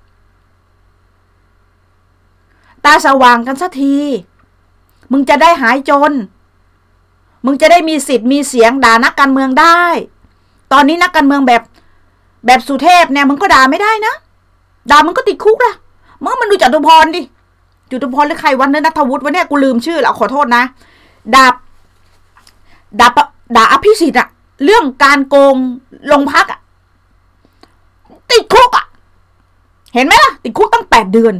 ตาสว่างกันสักทีมึงจะได้หายจนมึงจะได้มีสิทธิ์มีเสียงด่านักการเมืองได้ตอนนี้นักการเมืองแบบแบบสุเทพเนี่ยมึงก็ด่าไม่ได้นะด่ามึงก็ติดคุกล่ะมึงมันดูจตุพรดิจตุพรหรือใครวันนั้นนัทวุฒิวันนี้กูลืมชื่อแล้วขอโทษนะด่าด่าด่าอภิสิทธิ์อะเรื่องการโกงลงพักอะติดคุกอะเห็นไหมล่ะติดคุกตั้งแปดเดือน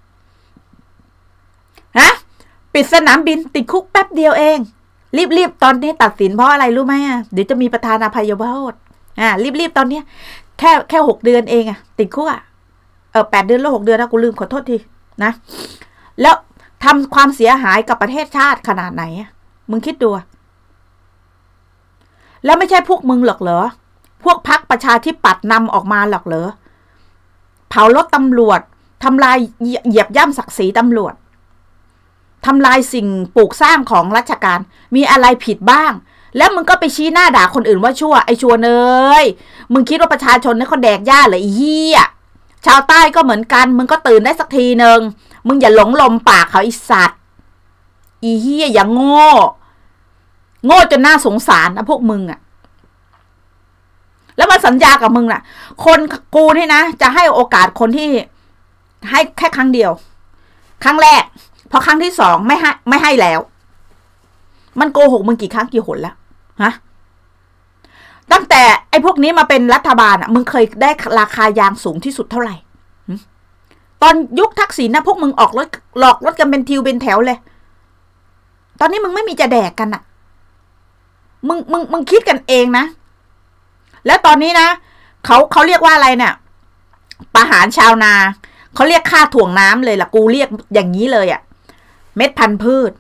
ฮะปิดสนามบินติดคุกแป๊บเดียวเองรีบๆตอนนี้ตัดสินเพราะอะไรรู้ไหมอ่ะเดี๋ยวจะมีประธานอภัยโทษอ่ารีบๆตอนนี้แค่แค่หกเดือนเองอ่ะติดคุกอ่ะเออแปดเดือนแล้วหกเดือนนะกูลืมขอโทษทีนะแล้วทำความเสียหายกับประเทศชาติขนาดไหนอ่ะมึงคิดดูแล้วไม่ใช่พวกมึงหรอกเหรอพวกพรรคประชาธิปัตย์นำออกมาหรอกเหรอเผารถตำรวจทำลายเหยียบย่ำศักดิ์ศรีตำรวจทำลายสิ่งปลูกสร้างของราชการมีอะไรผิดบ้างแล้วมึงก็ไปชี้หน้าด่าคนอื่นว่าชั่วไอชั่วเนยมึงคิดว่าประชาชนนี่เขาแดกหญ้าเหรอไอ้เหี้ยชาวใต้ก็เหมือนกันมึงก็ตื่นได้สักทีนึงมึงอย่าหลงลมปากเขาไอสัตว์อีเหี้ยอย่าโง่โง่จนน่าสงสารนะพวกมึงอะแล้วมาสัญญากับมึงน่ะคนกูนี่นะจะให้โอกาสคนที่ให้แค่ครั้งเดียวครั้งแรกพอครั้งที่สองไม่ให้ไม่ให้แล้วมันโกหกมึงกี่ครั้งกี่หนแล้วฮะตั้งแต่ไอ้พวกนี้มาเป็นรัฐบาลอ่ะมึงเคยได้ราคายางสูงที่สุดเท่าไหร่ตอนยุคทักษิณนะพวกมึงออกรถหลอกรถกันเป็นทิวเป็นแถวเลยตอนนี้มึงไม่มีจะแดกกันอ่ะมึงมึงมึงคิดกันเองนะแล้วตอนนี้นะเขาเขาเรียกว่าอะไรเนี่ยประหารชาวนาเขาเรียกค่าถ่วงน้ำเลยล่ะกูเรียกอย่างนี้เลยอ่ะเม็ดพันธุ์พืช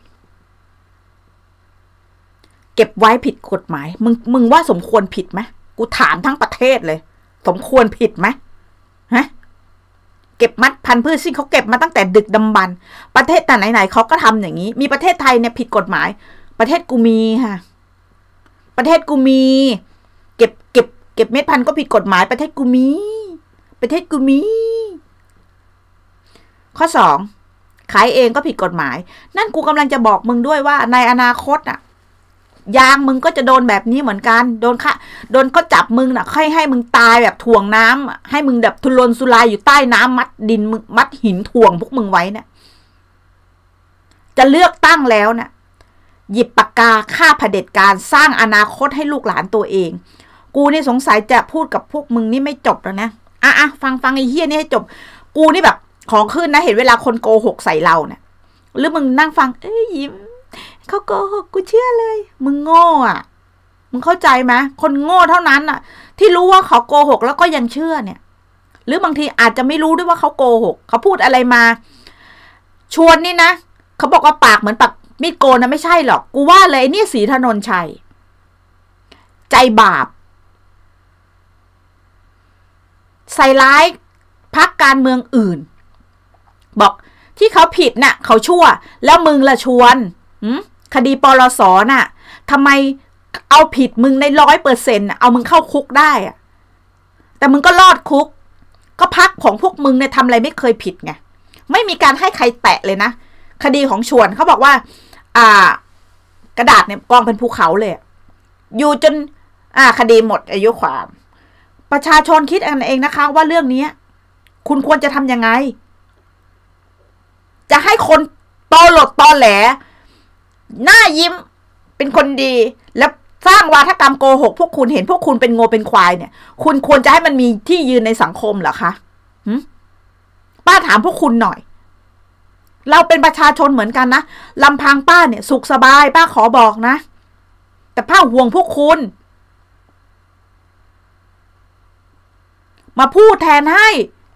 เก็บไว้ผิดกฎหมายมึงมึงว่าสมควรผิดไหมกูถามทั้งประเทศเลยสมควรผิดไหมฮะเก็บมัดพันธุ์พืชซึ่งเขาเก็บมาตั้งแต่ดึกดำบรรพ์ประเทศแต่ไหนๆเขาก็ทำอย่างนี้มีประเทศไทยเนี่ยผิดกฎหมายประเทศกูมีค่ะประเทศกูมีเก็บเก็บเก็บเม็ดพันธุ์ก็ผิดกฎหมายประเทศกูมีประเทศกูมีข้อสองขายเองก็ผิดกฎหมายนั่นกูกำลังจะบอกมึงด้วยว่าในอนาคตน่ะยางมึงก็จะโดนแบบนี้เหมือนกันโดนค่ะโดนก็จับมึงน่ะให้ให้มึงตายแบบถ่วงน้ำให้มึงแบบทุรนทุรายอยู่ใต้น้ำมัดดินมึงมัดหินถ่วงพวกมึงไว้เนี่ยจะเลือกตั้งแล้วน่ะหยิบปากกาฆ่าเผด็จการสร้างอนาคตให้ลูกหลานตัวเองกูนี่สงสัยจะพูดกับพวกมึงนี่ไม่จบแล้วนะอ่ะอ่ะฟังฟังไอ้เหี้ยนี่ให้จบกูนี่แบบของขึ้นนะเห็นเวลาคนโกหกใส่เราเนี่ยหรือมึงนั่งฟังเอ้ยยิ้มเขาโกหกกูเชื่อเลยมึงโง่อ่ะมึงเข้าใจไหมคนโง่เท่านั้นอ่ะที่รู้ว่าเขาโกหกแล้วก็ยังเชื่อเนี่ยหรือบางทีอาจจะไม่รู้ด้วยว่าเขาโกหกเขาพูดอะไรมาชวนนี่นะเขาบอกว่าปากเหมือนปากมีดโกนนะไม่ใช่หรอกกูว่าเลยนี่ศรีถนนชัยใจบาปใส่ร้ายพรรคการเมืองอื่นบอกที่เขาผิดน่ะเขาชั่วแล้วมึงละชวนคดีปลสน่ะทำไมเอาผิดมึงในร้อยเปอร์เซ็นต์เอามึงเข้าคุกได้อะแต่มึงก็รอดคุกก็พรรคของพวกมึงเนี่ยทำอะไรไม่เคยผิดไงไม่มีการให้ใครแตะเลยนะคดีของชวนเขาบอกว่าอ่ากระดาษเนี่ยกองเป็นภูเขาเลยอยู่จนอ่าคดีหมดอายุความประชาชนคิดกันเองนะคะว่าเรื่องนี้คุณควรจะทำยังไงจะให้คนตอหลดตอแหลหน้ายิ้มเป็นคนดีแล้วสร้างวาทกรรมโกหกพวกคุณเห็นพวกคุณเป็นโง่เป็นควายเนี่ยคุณควรจะให้มันมีที่ยืนในสังคมเหรอคะป้าถามพวกคุณหน่อยเราเป็นประชาชนเหมือนกันนะลำพังป้าเนี่ยสุขสบายป้าขอบอกนะแต่ป้าห่วงพวกคุณมาพูดแทนให้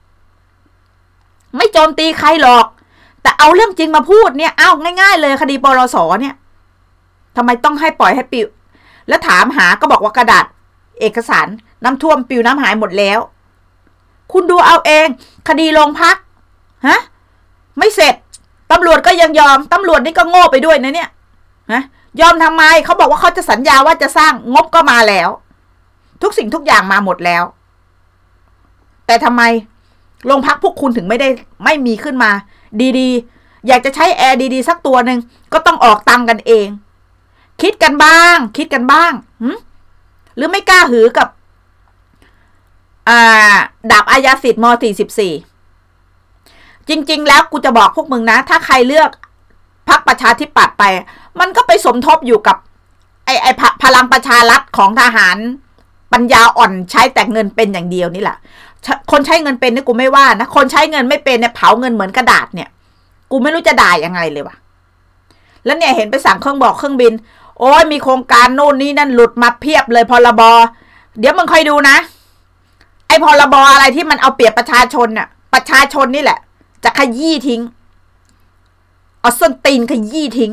ไม่โจมตีใครหรอกแต่เอาเรื่องจริงมาพูดเนี่ยเอาง่ายๆเลยคดีปลสเนี่ยทำไมต้องให้ปล่อยให้ปิวแล้วถามหาก็บอกว่ากระดาษเอกสารน้ำท่วมปิวน้ำหายหมดแล้วคุณดูเอาเองคดีโรงพักฮะไม่เสร็จตำรวจก็ยังยอมตำรวจนี่ก็โง่ไปด้วยนะเนี่ยนะยอมทำไมเขาบอกว่าเขาจะสัญญาว่าจะสร้างงบก็มาแล้วทุกสิ่งทุกอย่างมาหมดแล้วแต่ทำไมโรงพักพวกคุณถึงไม่ได้ไม่มีขึ้นมาดีๆอยากจะใช้แอร์ดีๆสักตัวหนึ่งก็ต้องออกตังกันเองคิดกันบ้างคิดกันบ้างหรือไม่กล้าหือกับอ่าดาบอาญาสิทธิ์ม.สี่สิบสี่จริงๆแล้วกูจะบอกพวกมึงนะถ้าใครเลือกพรรคประชาธิปัตย์ไปมันก็ไปสมทบอยู่กับไอ้ไอ้พลังประชารัฐของทหารปัญญาอ่อนใช้แต่เงินเป็นอย่างเดียวนี่แหละคนใช้เงินเป็นนี่กูไม่ว่านะคนใช้เงินไม่เป็นเนี่ยเผาเงินเหมือนกระดาษเนี่ยกูไม่รู้จะด่ายังไงเลยวะแล้วเนี่ยเห็นไปสั่งเครื่องบอกเครื่องบินโอ้ยมีโครงการโน่นนี่นั่นหลุดมาเพียบเลยพรบเดี๋ยวมึงคอยดูนะไอ้พรบอะไรที่มันเอาเปรียบประชาชนน่ะประชาชนนี่แหละจะขยี้ทิ้งเอาส้นตีนขยี้ทิ้ง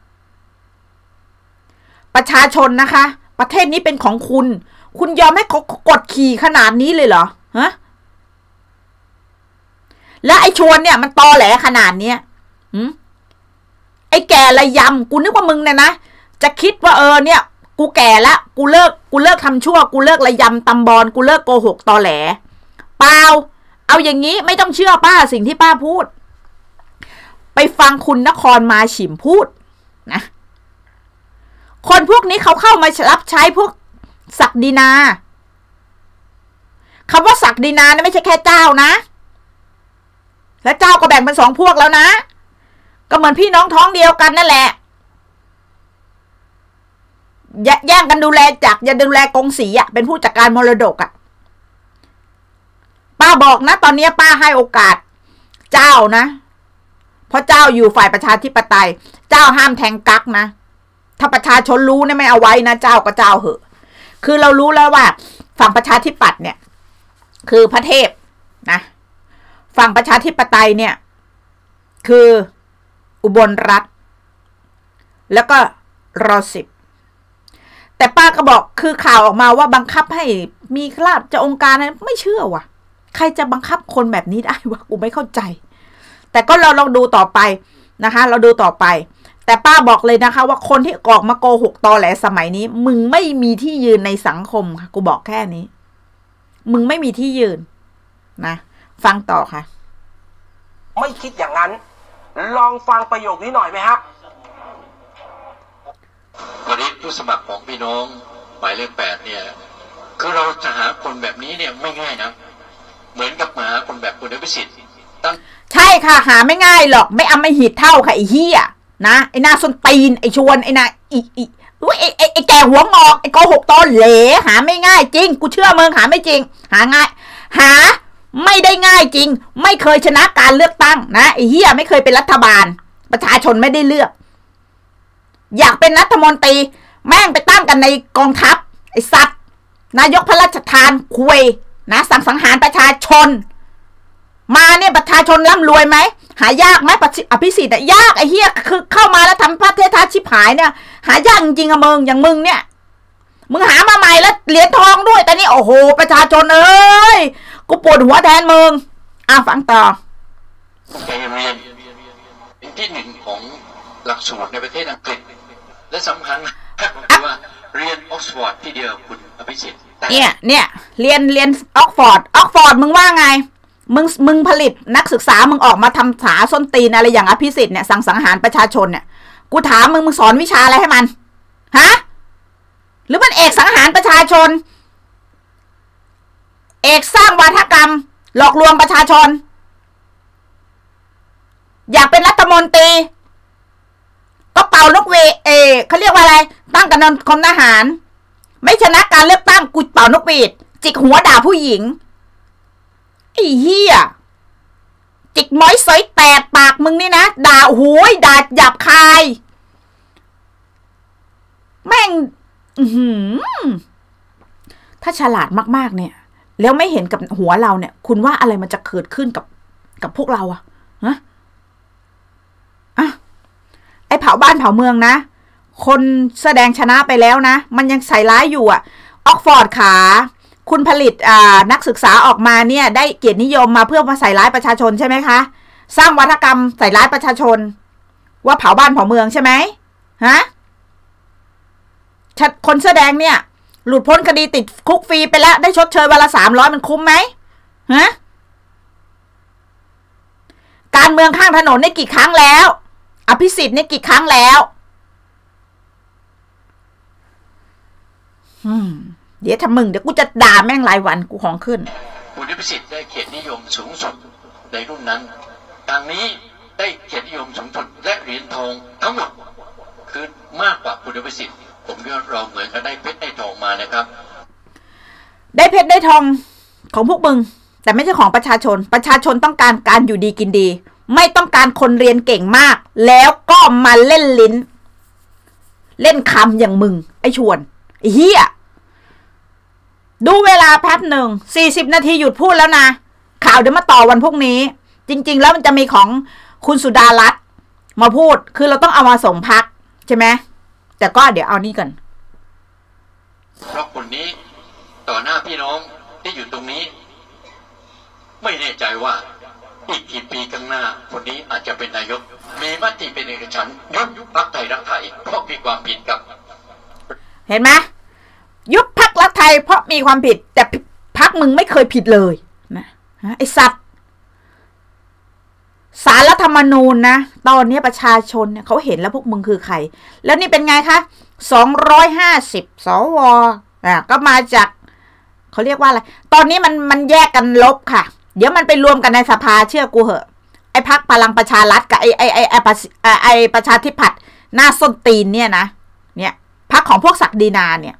ประชาชนนะคะประเทศนี้เป็นของคุณคุณยอมให้เขากดขี่ขนาดนี้เลยเหรอฮะแล้วไอ้ชวนเนี่ยมันตอแหลขนาดเนี้ยหืมไอ้แก่ระยำกูนึกว่ามึงเนี่ยนะจะคิดว่าเออเนี่ยกูแก่แล้วกูเลิกกูเลิกทำชั่วกูเลิกระยำตำบอลกูเลิกโกหกตอแหลเปล่าเอาอย่างนี้ไม่ต้องเชื่อป้าสิ่งที่ป้าพูดไปฟังคุณนครมาฉิมพูดนะคนพวกนี้เขาเข้ามารับใช้พวกศักดินาคำว่าศักดินาเนี่ยไม่ใช่แค่เจ้านะและเจ้าก็แบ่งเป็นสองพวกแล้วนะก็เหมือนพี่น้องท้องเดียวกันนั่นแหละแย่งกันดูแลจากอย่าดูแลกงสีอ่ะเป็นผู้จัดการมรดกอ่ะป้าบอกนะตอนนี้ป้าให้โอกาสเจ้านะเพราะเจ้าอยู่ฝ่ายประชาธิปไตยเจ้าห้ามแทงกั๊กนะถ้าประชาชนรู้เนี่ยไม่เอาไว้นะเจ้าก็เจ้าเหอะคือเรารู้แล้วว่าฝั่งประชาธิปัตย์เนี่ยคือพระเทพนะฝั่งประชาธิปไตยเนี่ยคืออุบลรัฐแล้วก็รอสิบแต่ป้าก็บอกคือข่าวออกมาว่าบังคับให้มีคราบจะองค์การนะไม่เชื่อว่ะใครจะบังคับคนแบบนี้ได้วะกูไม่เข้าใจแต่ก็เราลองดูต่อไปนะคะเราดูต่อไปแต่ป้าบอกเลยนะคะว่าคนที่ออกมาโกหกตอแหลสมัยนี้มึงไม่มีที่ยืนในสังคมค่ะกูบอกแค่นี้มึงไม่มีที่ยืนนะฟังต่อค่ะไม่คิดอย่างนั้นลองฟังประโยคนี้หน่อยไหมครับวันนี้ผู้สมัครของพี่น้องหมายเลขแปดเนี่ยคือเราจะหาคนแบบนี้เนี่ยไม่ง่ายนะเหมือนกับหาคนแบบคุณอภิสิทธิ์ตั้งใช่ค่ะหาไม่ง่ายหรอกไม่อำไม่หิดเท่าค่ะไอ้เหี้ยนะไอ้หน้าส้นตีนไอ้ชวนไอ้นาอีอีอุ้ยไอ้ไอ้ไอ้แก่หัวงอกไอ้โกหกตอนเหลหาไม่ง่ายจริงกูเชื่อมึงหาไม่จริงหาง่ายหาไม่ได้ง่ายจริงไม่เคยชนะการเลือกตั้งนะไอ้เหี้ยไม่เคยเป็นรัฐบาลประชาชนไม่ได้เลือกอยากเป็นรัฐมนตรีแม่งไปตั้งกันในกองทัพไอ้สัตว์นายกพระราชทานคุยนะสั่งสังหารประชาชนมาเนี่ยประชาชนร่ำรวยไหมหายากไหมอภิสิทธิ์อะยากไอ้เหี้ยคือเข้ามาแล้วทำประเทศชาติชิบหายเนี่ยหายากจริงๆอะมึงอย่างมึงเนี่ยมึงหามาใหม่แล้วเหรียญทองด้วยแต่นี่โอ้โหประชาชนเอ้ยกูปวดหัวแทนมึงอ่ะฟังต่อไปเรียนเป็นที่หนึ่งของหลักสูตรในประเทศอังกฤษและสำคัญคือว่าเรียนออกซฟอร์ดที่เดียวคุณอภิสิทธิ์เนี่ยเนี่ยเรียนเรียนออกฟอร์ดออกฟอร์ดมึงว่าไงมึงมึงผลิตนักศึกษามึงออกมาทำสาส้นตีนอะไรอย่างอภิสิทธิ์เนี่ยสั่งสังหารประชาชนเนี่ยกูถามมึงมึงสอนวิชาอะไรให้มันฮะหรือมันเอกสังหารประชาชนเอกสร้างวาทกรรมหลอกลวงประชาชนอยากเป็นรัฐมนตรีก็เป่านกเวเอเขาเรียกว่าอะไรตั้งกันนคมทหารไม่ชนะการเลือกตั้งกูเป่านกหวีดจิกหัวด่าผู้หญิงไอ้เหี้ยจิกม้อยสอยแตกปากมึงนี่นะด่าโอ้ยด่าหยาบคายแม่งถ้าฉลาดมากๆเนี่ยแล้วไม่เห็นกับหัวเราเนี่ยคุณว่าอะไรมันจะเกิดขึ้นกับกับพวกเราอะฮะอ่ะไอ้เผาบ้านเผาเมืองนะคนแสดงชนะไปแล้วนะมันยังใส่ร้ายอยู่อะออกฟอร์ดขาคุณผลิตอ่านักศึกษาออกมาเนี่ยได้เกียรตินิยมมาเพื่อมาใส่ร้ายประชาชนใช่ไหมคะสร้างวัฒกรรมใส่ร้ายประชาชนว่าเผาบ้านเผาเมืองใช่ไหมฮะคนแสดงเนี่ยหลุดพ้นคดีติดคุกฟรีไปแล้วได้ชดเชยวันละสามร้อยมันคุ้มไหมฮะการเมืองข้างถนนนี่กี่ครั้งแล้วอภิสิทธิ์นี่กี่ครั้งแล้วอืมเดี๋ยวถ้ามึงเดี๋ยวกูจะด่าแม่งรายวันกูของขึ้นคุณอภิสิทธิ์ได้เกียรตินิยมสูงสุดในรุ่นนั้นทางนี้ได้เกียรตินิยมสูงสุดและเหรียญทองทั้งหมดคือมากกว่าคุณอภิสิทธิ์ผมคิดว่าเราเหมือนกันได้เพชรได้ทองมานะครับได้เพชรได้ทองของพวกมึงแต่ไม่ใช่ของประชาชนประชาชนต้องการการอยู่ดีกินดีไม่ต้องการคนเรียนเก่งมากแล้วก็มาเล่นลิ้นเล่นคำอย่างมึงไอ้ชวนไอ้เหี้ยดูเวลาแป๊บหนึ่งสี่สิบนาทีหยุดพูดแล้วนะข่าวเดี๋ยวมาต่อวันพรุ่งนี้จริงๆแล้วมันจะมีของคุณสุดารัตน์มาพูดคือเราต้องเอามาส่งพักใช่ไหมแต่ก็เดี๋ยวเอานี่ก่อนเพราะคนนี้ต่อหน้าพี่น้องที่อยู่ตรงนี้ไม่แน่ใจว่าอีกกี่ปีข้างหน้าคนนี้อาจจะเป็นนายกมีมติเป็นเอกฉันท์ยุบพรรคไทยรักไทยเพราะมีความผิดกับเห็นไหมยุบพรรครักไทยเพราะมีความผิดแต่พรรคมึงไม่เคยผิดเลยนะไอสัตว์ศาลรัฐธรรมนูญนะตอนนี้ประชาชนเนี่ยเขาเห็นแล้วพวกมึงคือใครแล้วนี่เป็นไงคะสองร้อยห้าสิบสวอ่ะก็มาจากเขาเรียกว่าอะไรตอนนี้มันมันแยกกันลบค่ะเดี๋ยวมันไปรวมกันในสภาเชื่อกูเหอะไอ้พรรคพลังประชารัฐกับไอ้ไอ้ไอ้ไอ้ไอ้ประชาธิปัตย์หน้าส้นตีนเนี่ยนะเนี่ยพรรคของพวกศักดินาเนี่ย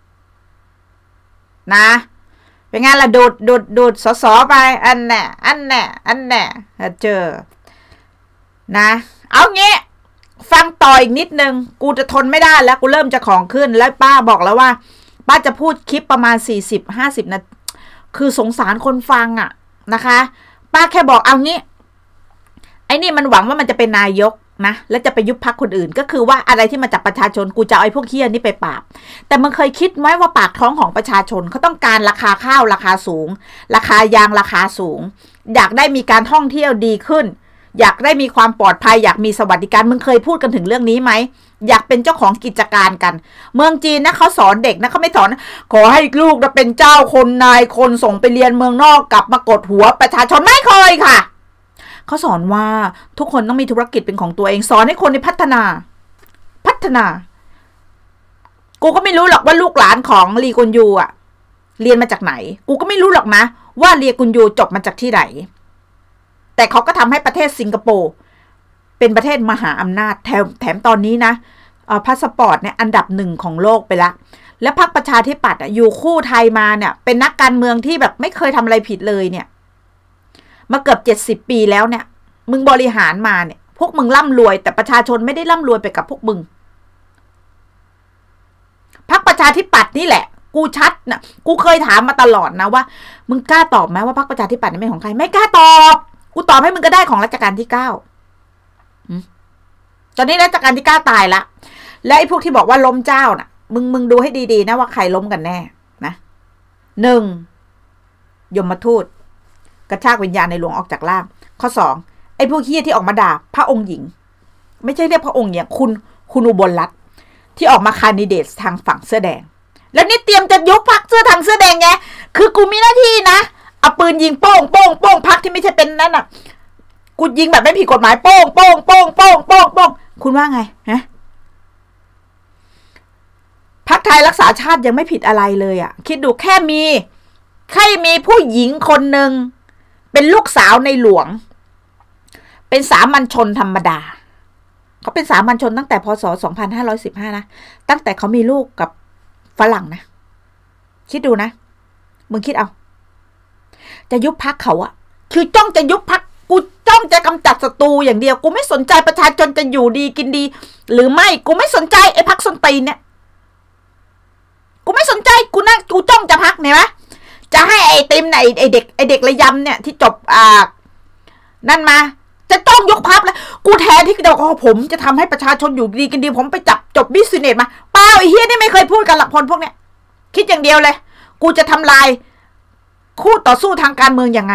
นะเป็นไงล่ะดูดดูดดูดสสไปอันแน่อันแน่อันแน่เจอนะเอางี้ฟังต่ออีกนิดนึงกูจะทนไม่ได้แล้วกูเริ่มจะของขึ้นแล้วป้าบอกแล้วว่าป้าจะพูดคลิปประมาณสี่สิบห้าสิบนาทีคือสงสารคนฟังอะนะคะป้าแค่บอกเอางี้ไอ้นี่มันหวังว่ามันจะเป็นนายกนะแล้วจะไปยุบพรรคคนอื่นก็คือว่าอะไรที่มาจากประชาชนกูจะเอาไอ้พวกเหี้ยนี่ไปปราบแต่มึงเคยคิดไหมว่าปากท้องของประชาชนเขาต้องการราคาข้าวราคาสูงราคายางราคาสูงอยากได้มีการท่องเที่ยวดีขึ้นอยากได้มีความปลอดภัยอยากมีสวัสดิการมึงเคยพูดกันถึงเรื่องนี้ไหมอยากเป็นเจ้าของกิจการกันเมืองจีนนะเขาสอนเด็กนะเขาไม่สอนขอให้ลูกนะเป็นเจ้าคนนายคนส่งไปเรียนเมืองนอกกลับมากดหัวประชาชนไม่เคยค่ะเขาสอนว่าทุกคนต้องมีธุรกิจเป็นของตัวเองสอนให้คนในพัฒนาพัฒนากูก็ไม่รู้หรอกว่าลูกหลานของลีกุนยูอ่ะเรียนมาจากไหนกูก็ไม่รู้หรอกนะว่าลีกุนยูจบมาจากที่ไหนแต่เขาก็ทำให้ประเทศสิงคโปร์เป็นประเทศมหาอำนาจแถมแถมตอนนี้นะพาสปอร์ตเนี่ยอันดับหนึ่งของโลกไปละและพรรคประชาธิปัตย์อยู่คู่ไทยมาเนี่ยเป็นนักการเมืองที่แบบไม่เคยทำอะไรผิดเลยเนี่ยมาเกือบเจ็ดสิบปีแล้วเนี่ยมึงบริหารมาเนี่ยพวกมึงร่ำรวยแต่ประชาชนไม่ได้ร่ำรวยไปกับพวกมึงพรรคประชาธิปัตย์นี่แหละกูชัดนะกูเคยถามมาตลอดนะว่ามึงกล้าตอบไหมว่าพรรคประชาธิปัตย์นี่เป็นของใครไม่กล้าตอบกูตอบให้มึงก็ได้ของรัชกาลที่เก้าตอนนี้รัชกาลที่เก้าตายละและไอ้พวกที่บอกว่าล้มเจ้าน่ะมึงมึงดูให้ดีๆนะว่าใครล้มกันแน่นะหนึ่งยมทูตกระชากวิญญาณในหลวงออกจากร่างข้อสองไอ้พวกเหี้ยที่ออกมาด่าพระองค์หญิงไม่ใช่เรียกพระองค์อย่างคุณคุณอุบลรัตน์ที่ออกมาคานดิเดตทางฝั่งเสื้อแดงแล้วนี่เตรียมจะยุบพรรคเสื้อทางเสื้อแดงไงคือกูมีหน้าที่นะเอาปืนยิงโป้งโป้งโป้งพรรคที่ไม่ใช่เป็นนั่นน่ะกูยิงแบบไม่ผิดกฎหมายโป้งโป้งโป้งโป้งโป้งโป้งคุณว่าไงฮะพรรคไทยรักษาชาติยังไม่ผิดอะไรเลยอ่ะคิดดูแค่มีแค่มีผู้หญิงคนหนึ่งเป็นลูกสาวในหลวงเป็นสามัญชนธรรมดาเขาเป็นสามัญชนตั้งแต่พศสองพันห้าร้อยสิบห้านะตั้งแต่เขามีลูกกับฝรั่งนะคิดดูนะมึงคิดเอาจะยุบพรรคเขาอะคือจ้องจะยุบพรรคกูจ้องจะกำจัดศัตรูอย่างเดียวกูไม่สนใจประชาชนจะอยู่ดีกินดีหรือไม่กูไม่สนใจไอ้พรรคส้นตีนเนี่ยกูไม่สนใจกูนั่งกูจ้องจะพักเนี่ยไหมจะให้ไอ้ติมไอ้ไอ้เด็กไอ้เด็กระยำเนี่ยที่จบอ่านั่นมาจะต้องยกพับแล้วกูแทนที่จะบอกผมจะทำให้ประชาชนอยู่ดีกินดีผมไปจับจบบิสเนสมาเปล่าไอ้เฮียนี่ไม่เคยพูดกันหลักพลพวกเนี้ยคิดอย่างเดียวเลยกูจะทำลายคู่ต่อสู้ทางการเมืองยังไง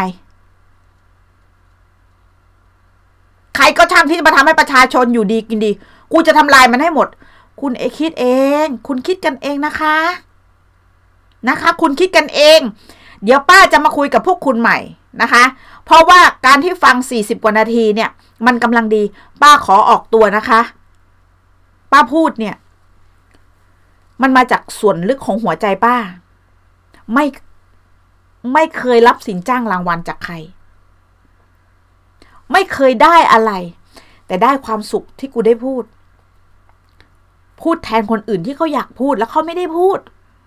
ใครก็ช่างที่จะมาทำให้ประชาชนอยู่ดีกินดีกูจะทำลายมันให้หมดคุณเอคิดเองคุณคิดกันเองนะคะนะคะคุณคิดกันเองเดี๋ยวป้าจะมาคุยกับพวกคุณใหม่นะคะเพราะว่าการที่ฟังสี่สิบกว่านาทีเนี่ยมันกำลังดีป้าขอออกตัวนะคะป้าพูดเนี่ยมันมาจากส่วนลึกของหัวใจป้าไม่ไม่เคยรับสินจ้างรางวัลจากใครไม่เคยได้อะไรแต่ได้ความสุขที่กูได้พูดพูดแทนคนอื่นที่เขาอยากพูดแล้วเขาไม่ได้พูด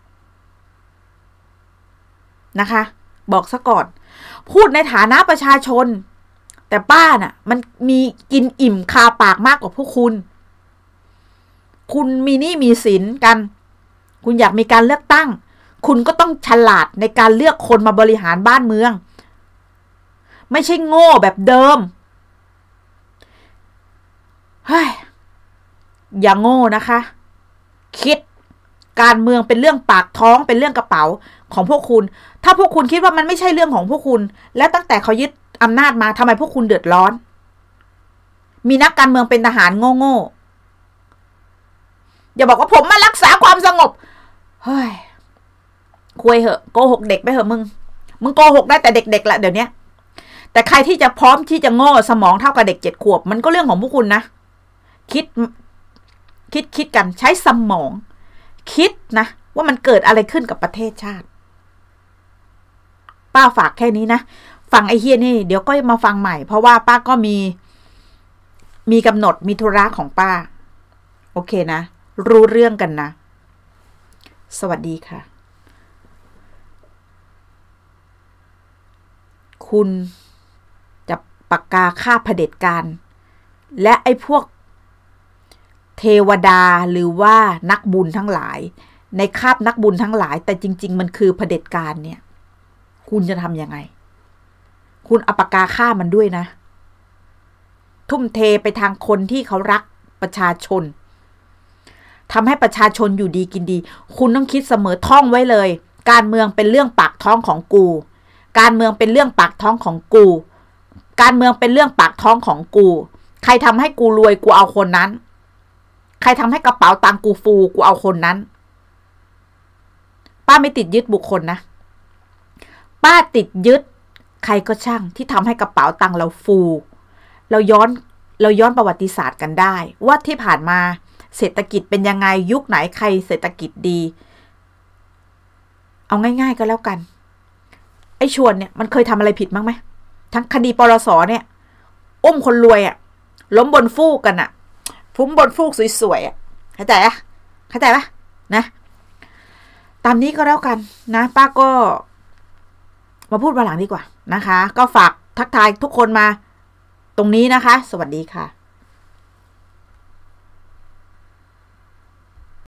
นะคะบอกซะก่อนพูดในฐานะประชาชนแต่ป้าน่ะมันมีกินอิ่มคาปากมากกว่าพวกคุณคุณมีหนี้มีสินกันคุณอยากมีการเลือกตั้งคุณก็ต้องฉลาดในการเลือกคนมาบริหารบ้านเมืองไม่ใช่โง่แบบเดิมเฮ้ยอย่าโง่นะคะคิดการเมืองเป็นเรื่องปากท้องเป็นเรื่องกระเป๋าของพวกคุณถ้าพวกคุณคิดว่ามันไม่ใช่เรื่องของพวกคุณแล้วตั้งแต่เขายึดอำนาจมาทำไมพวกคุณเดือดร้อนมีนักการเมืองเป็นทหารโง่ๆอย่าบอกว่าผมมารักษาความสงบเฮ้ยคุยเหอะโกหกเด็กไปเหอะมึงมึงโกหกได้แต่เด็กๆละเดี๋ยวนี้แต่ใครที่จะพร้อมที่จะโง่สมองเท่ากับเด็กเจ็ดขวบมันก็เรื่องของพวกคุณนะคิดคิดคิดกันใช้สมองคิดนะว่ามันเกิดอะไรขึ้นกับประเทศชาติป้าฝากแค่นี้นะฟังไอ้เฮียนี่เดี๋ยวก็มาฟังใหม่เพราะว่าป้าก็มีมีกำหนดมีธุระของป้าโอเคนะรู้เรื่องกันนะสวัสดีค่ะคุณจะปากกาฆ่าเผด็จการและไอ้พวกเทวดาหรือว่านักบุญทั้งหลายในคาบนักบุญทั้งหลายแต่จริงๆมันคือเผด็จการเนี่ยคุณจะทำยังไงคุณเอาปากกาฆ่ามันด้วยนะทุ่มเทไปทางคนที่เขารักประชาชนทำให้ประชาชนอยู่ดีกินดีคุณต้องคิดเสมอท่องไว้เลยการเมืองเป็นเรื่องปากท้องของกูการเมืองเป็นเรื่องปากท้องของกูการเมืองเป็นเรื่องปากท้องของกูใครทำให้กูรวยกูเอาคนนั้นใครทำให้กระเป๋าตังกูฟูกูเอาคนนั้นป้าไม่ติดยึดบุคคลนะป้าติดยึดใครก็ช่างที่ทำให้กระเป๋าตังเราฟูเราย้อนเราย้อนประวัติศาสตร์กันได้ว่าที่ผ่านมาเศรษฐกิจเป็นยังไงยุคไหนใครเศรษฐกิจดีเอาง่ายๆก็แล้วกันไอ้ชวนเนี่ยมันเคยทำอะไรผิดมั้งไหมทั้งคดีปรสเนี่ยอุ้มคนรวยอะล้มบนฟูกกันอะฟุ้มบนฟูกสวยๆอะเข้าใจอะเข้าใจปะนะตามนี้ก็แล้วกันนะป้าก็มาพูดมาหลังดีกว่านะคะก็ฝากทักทายทุกคนมาตรงนี้นะคะสวัสดีค่ะ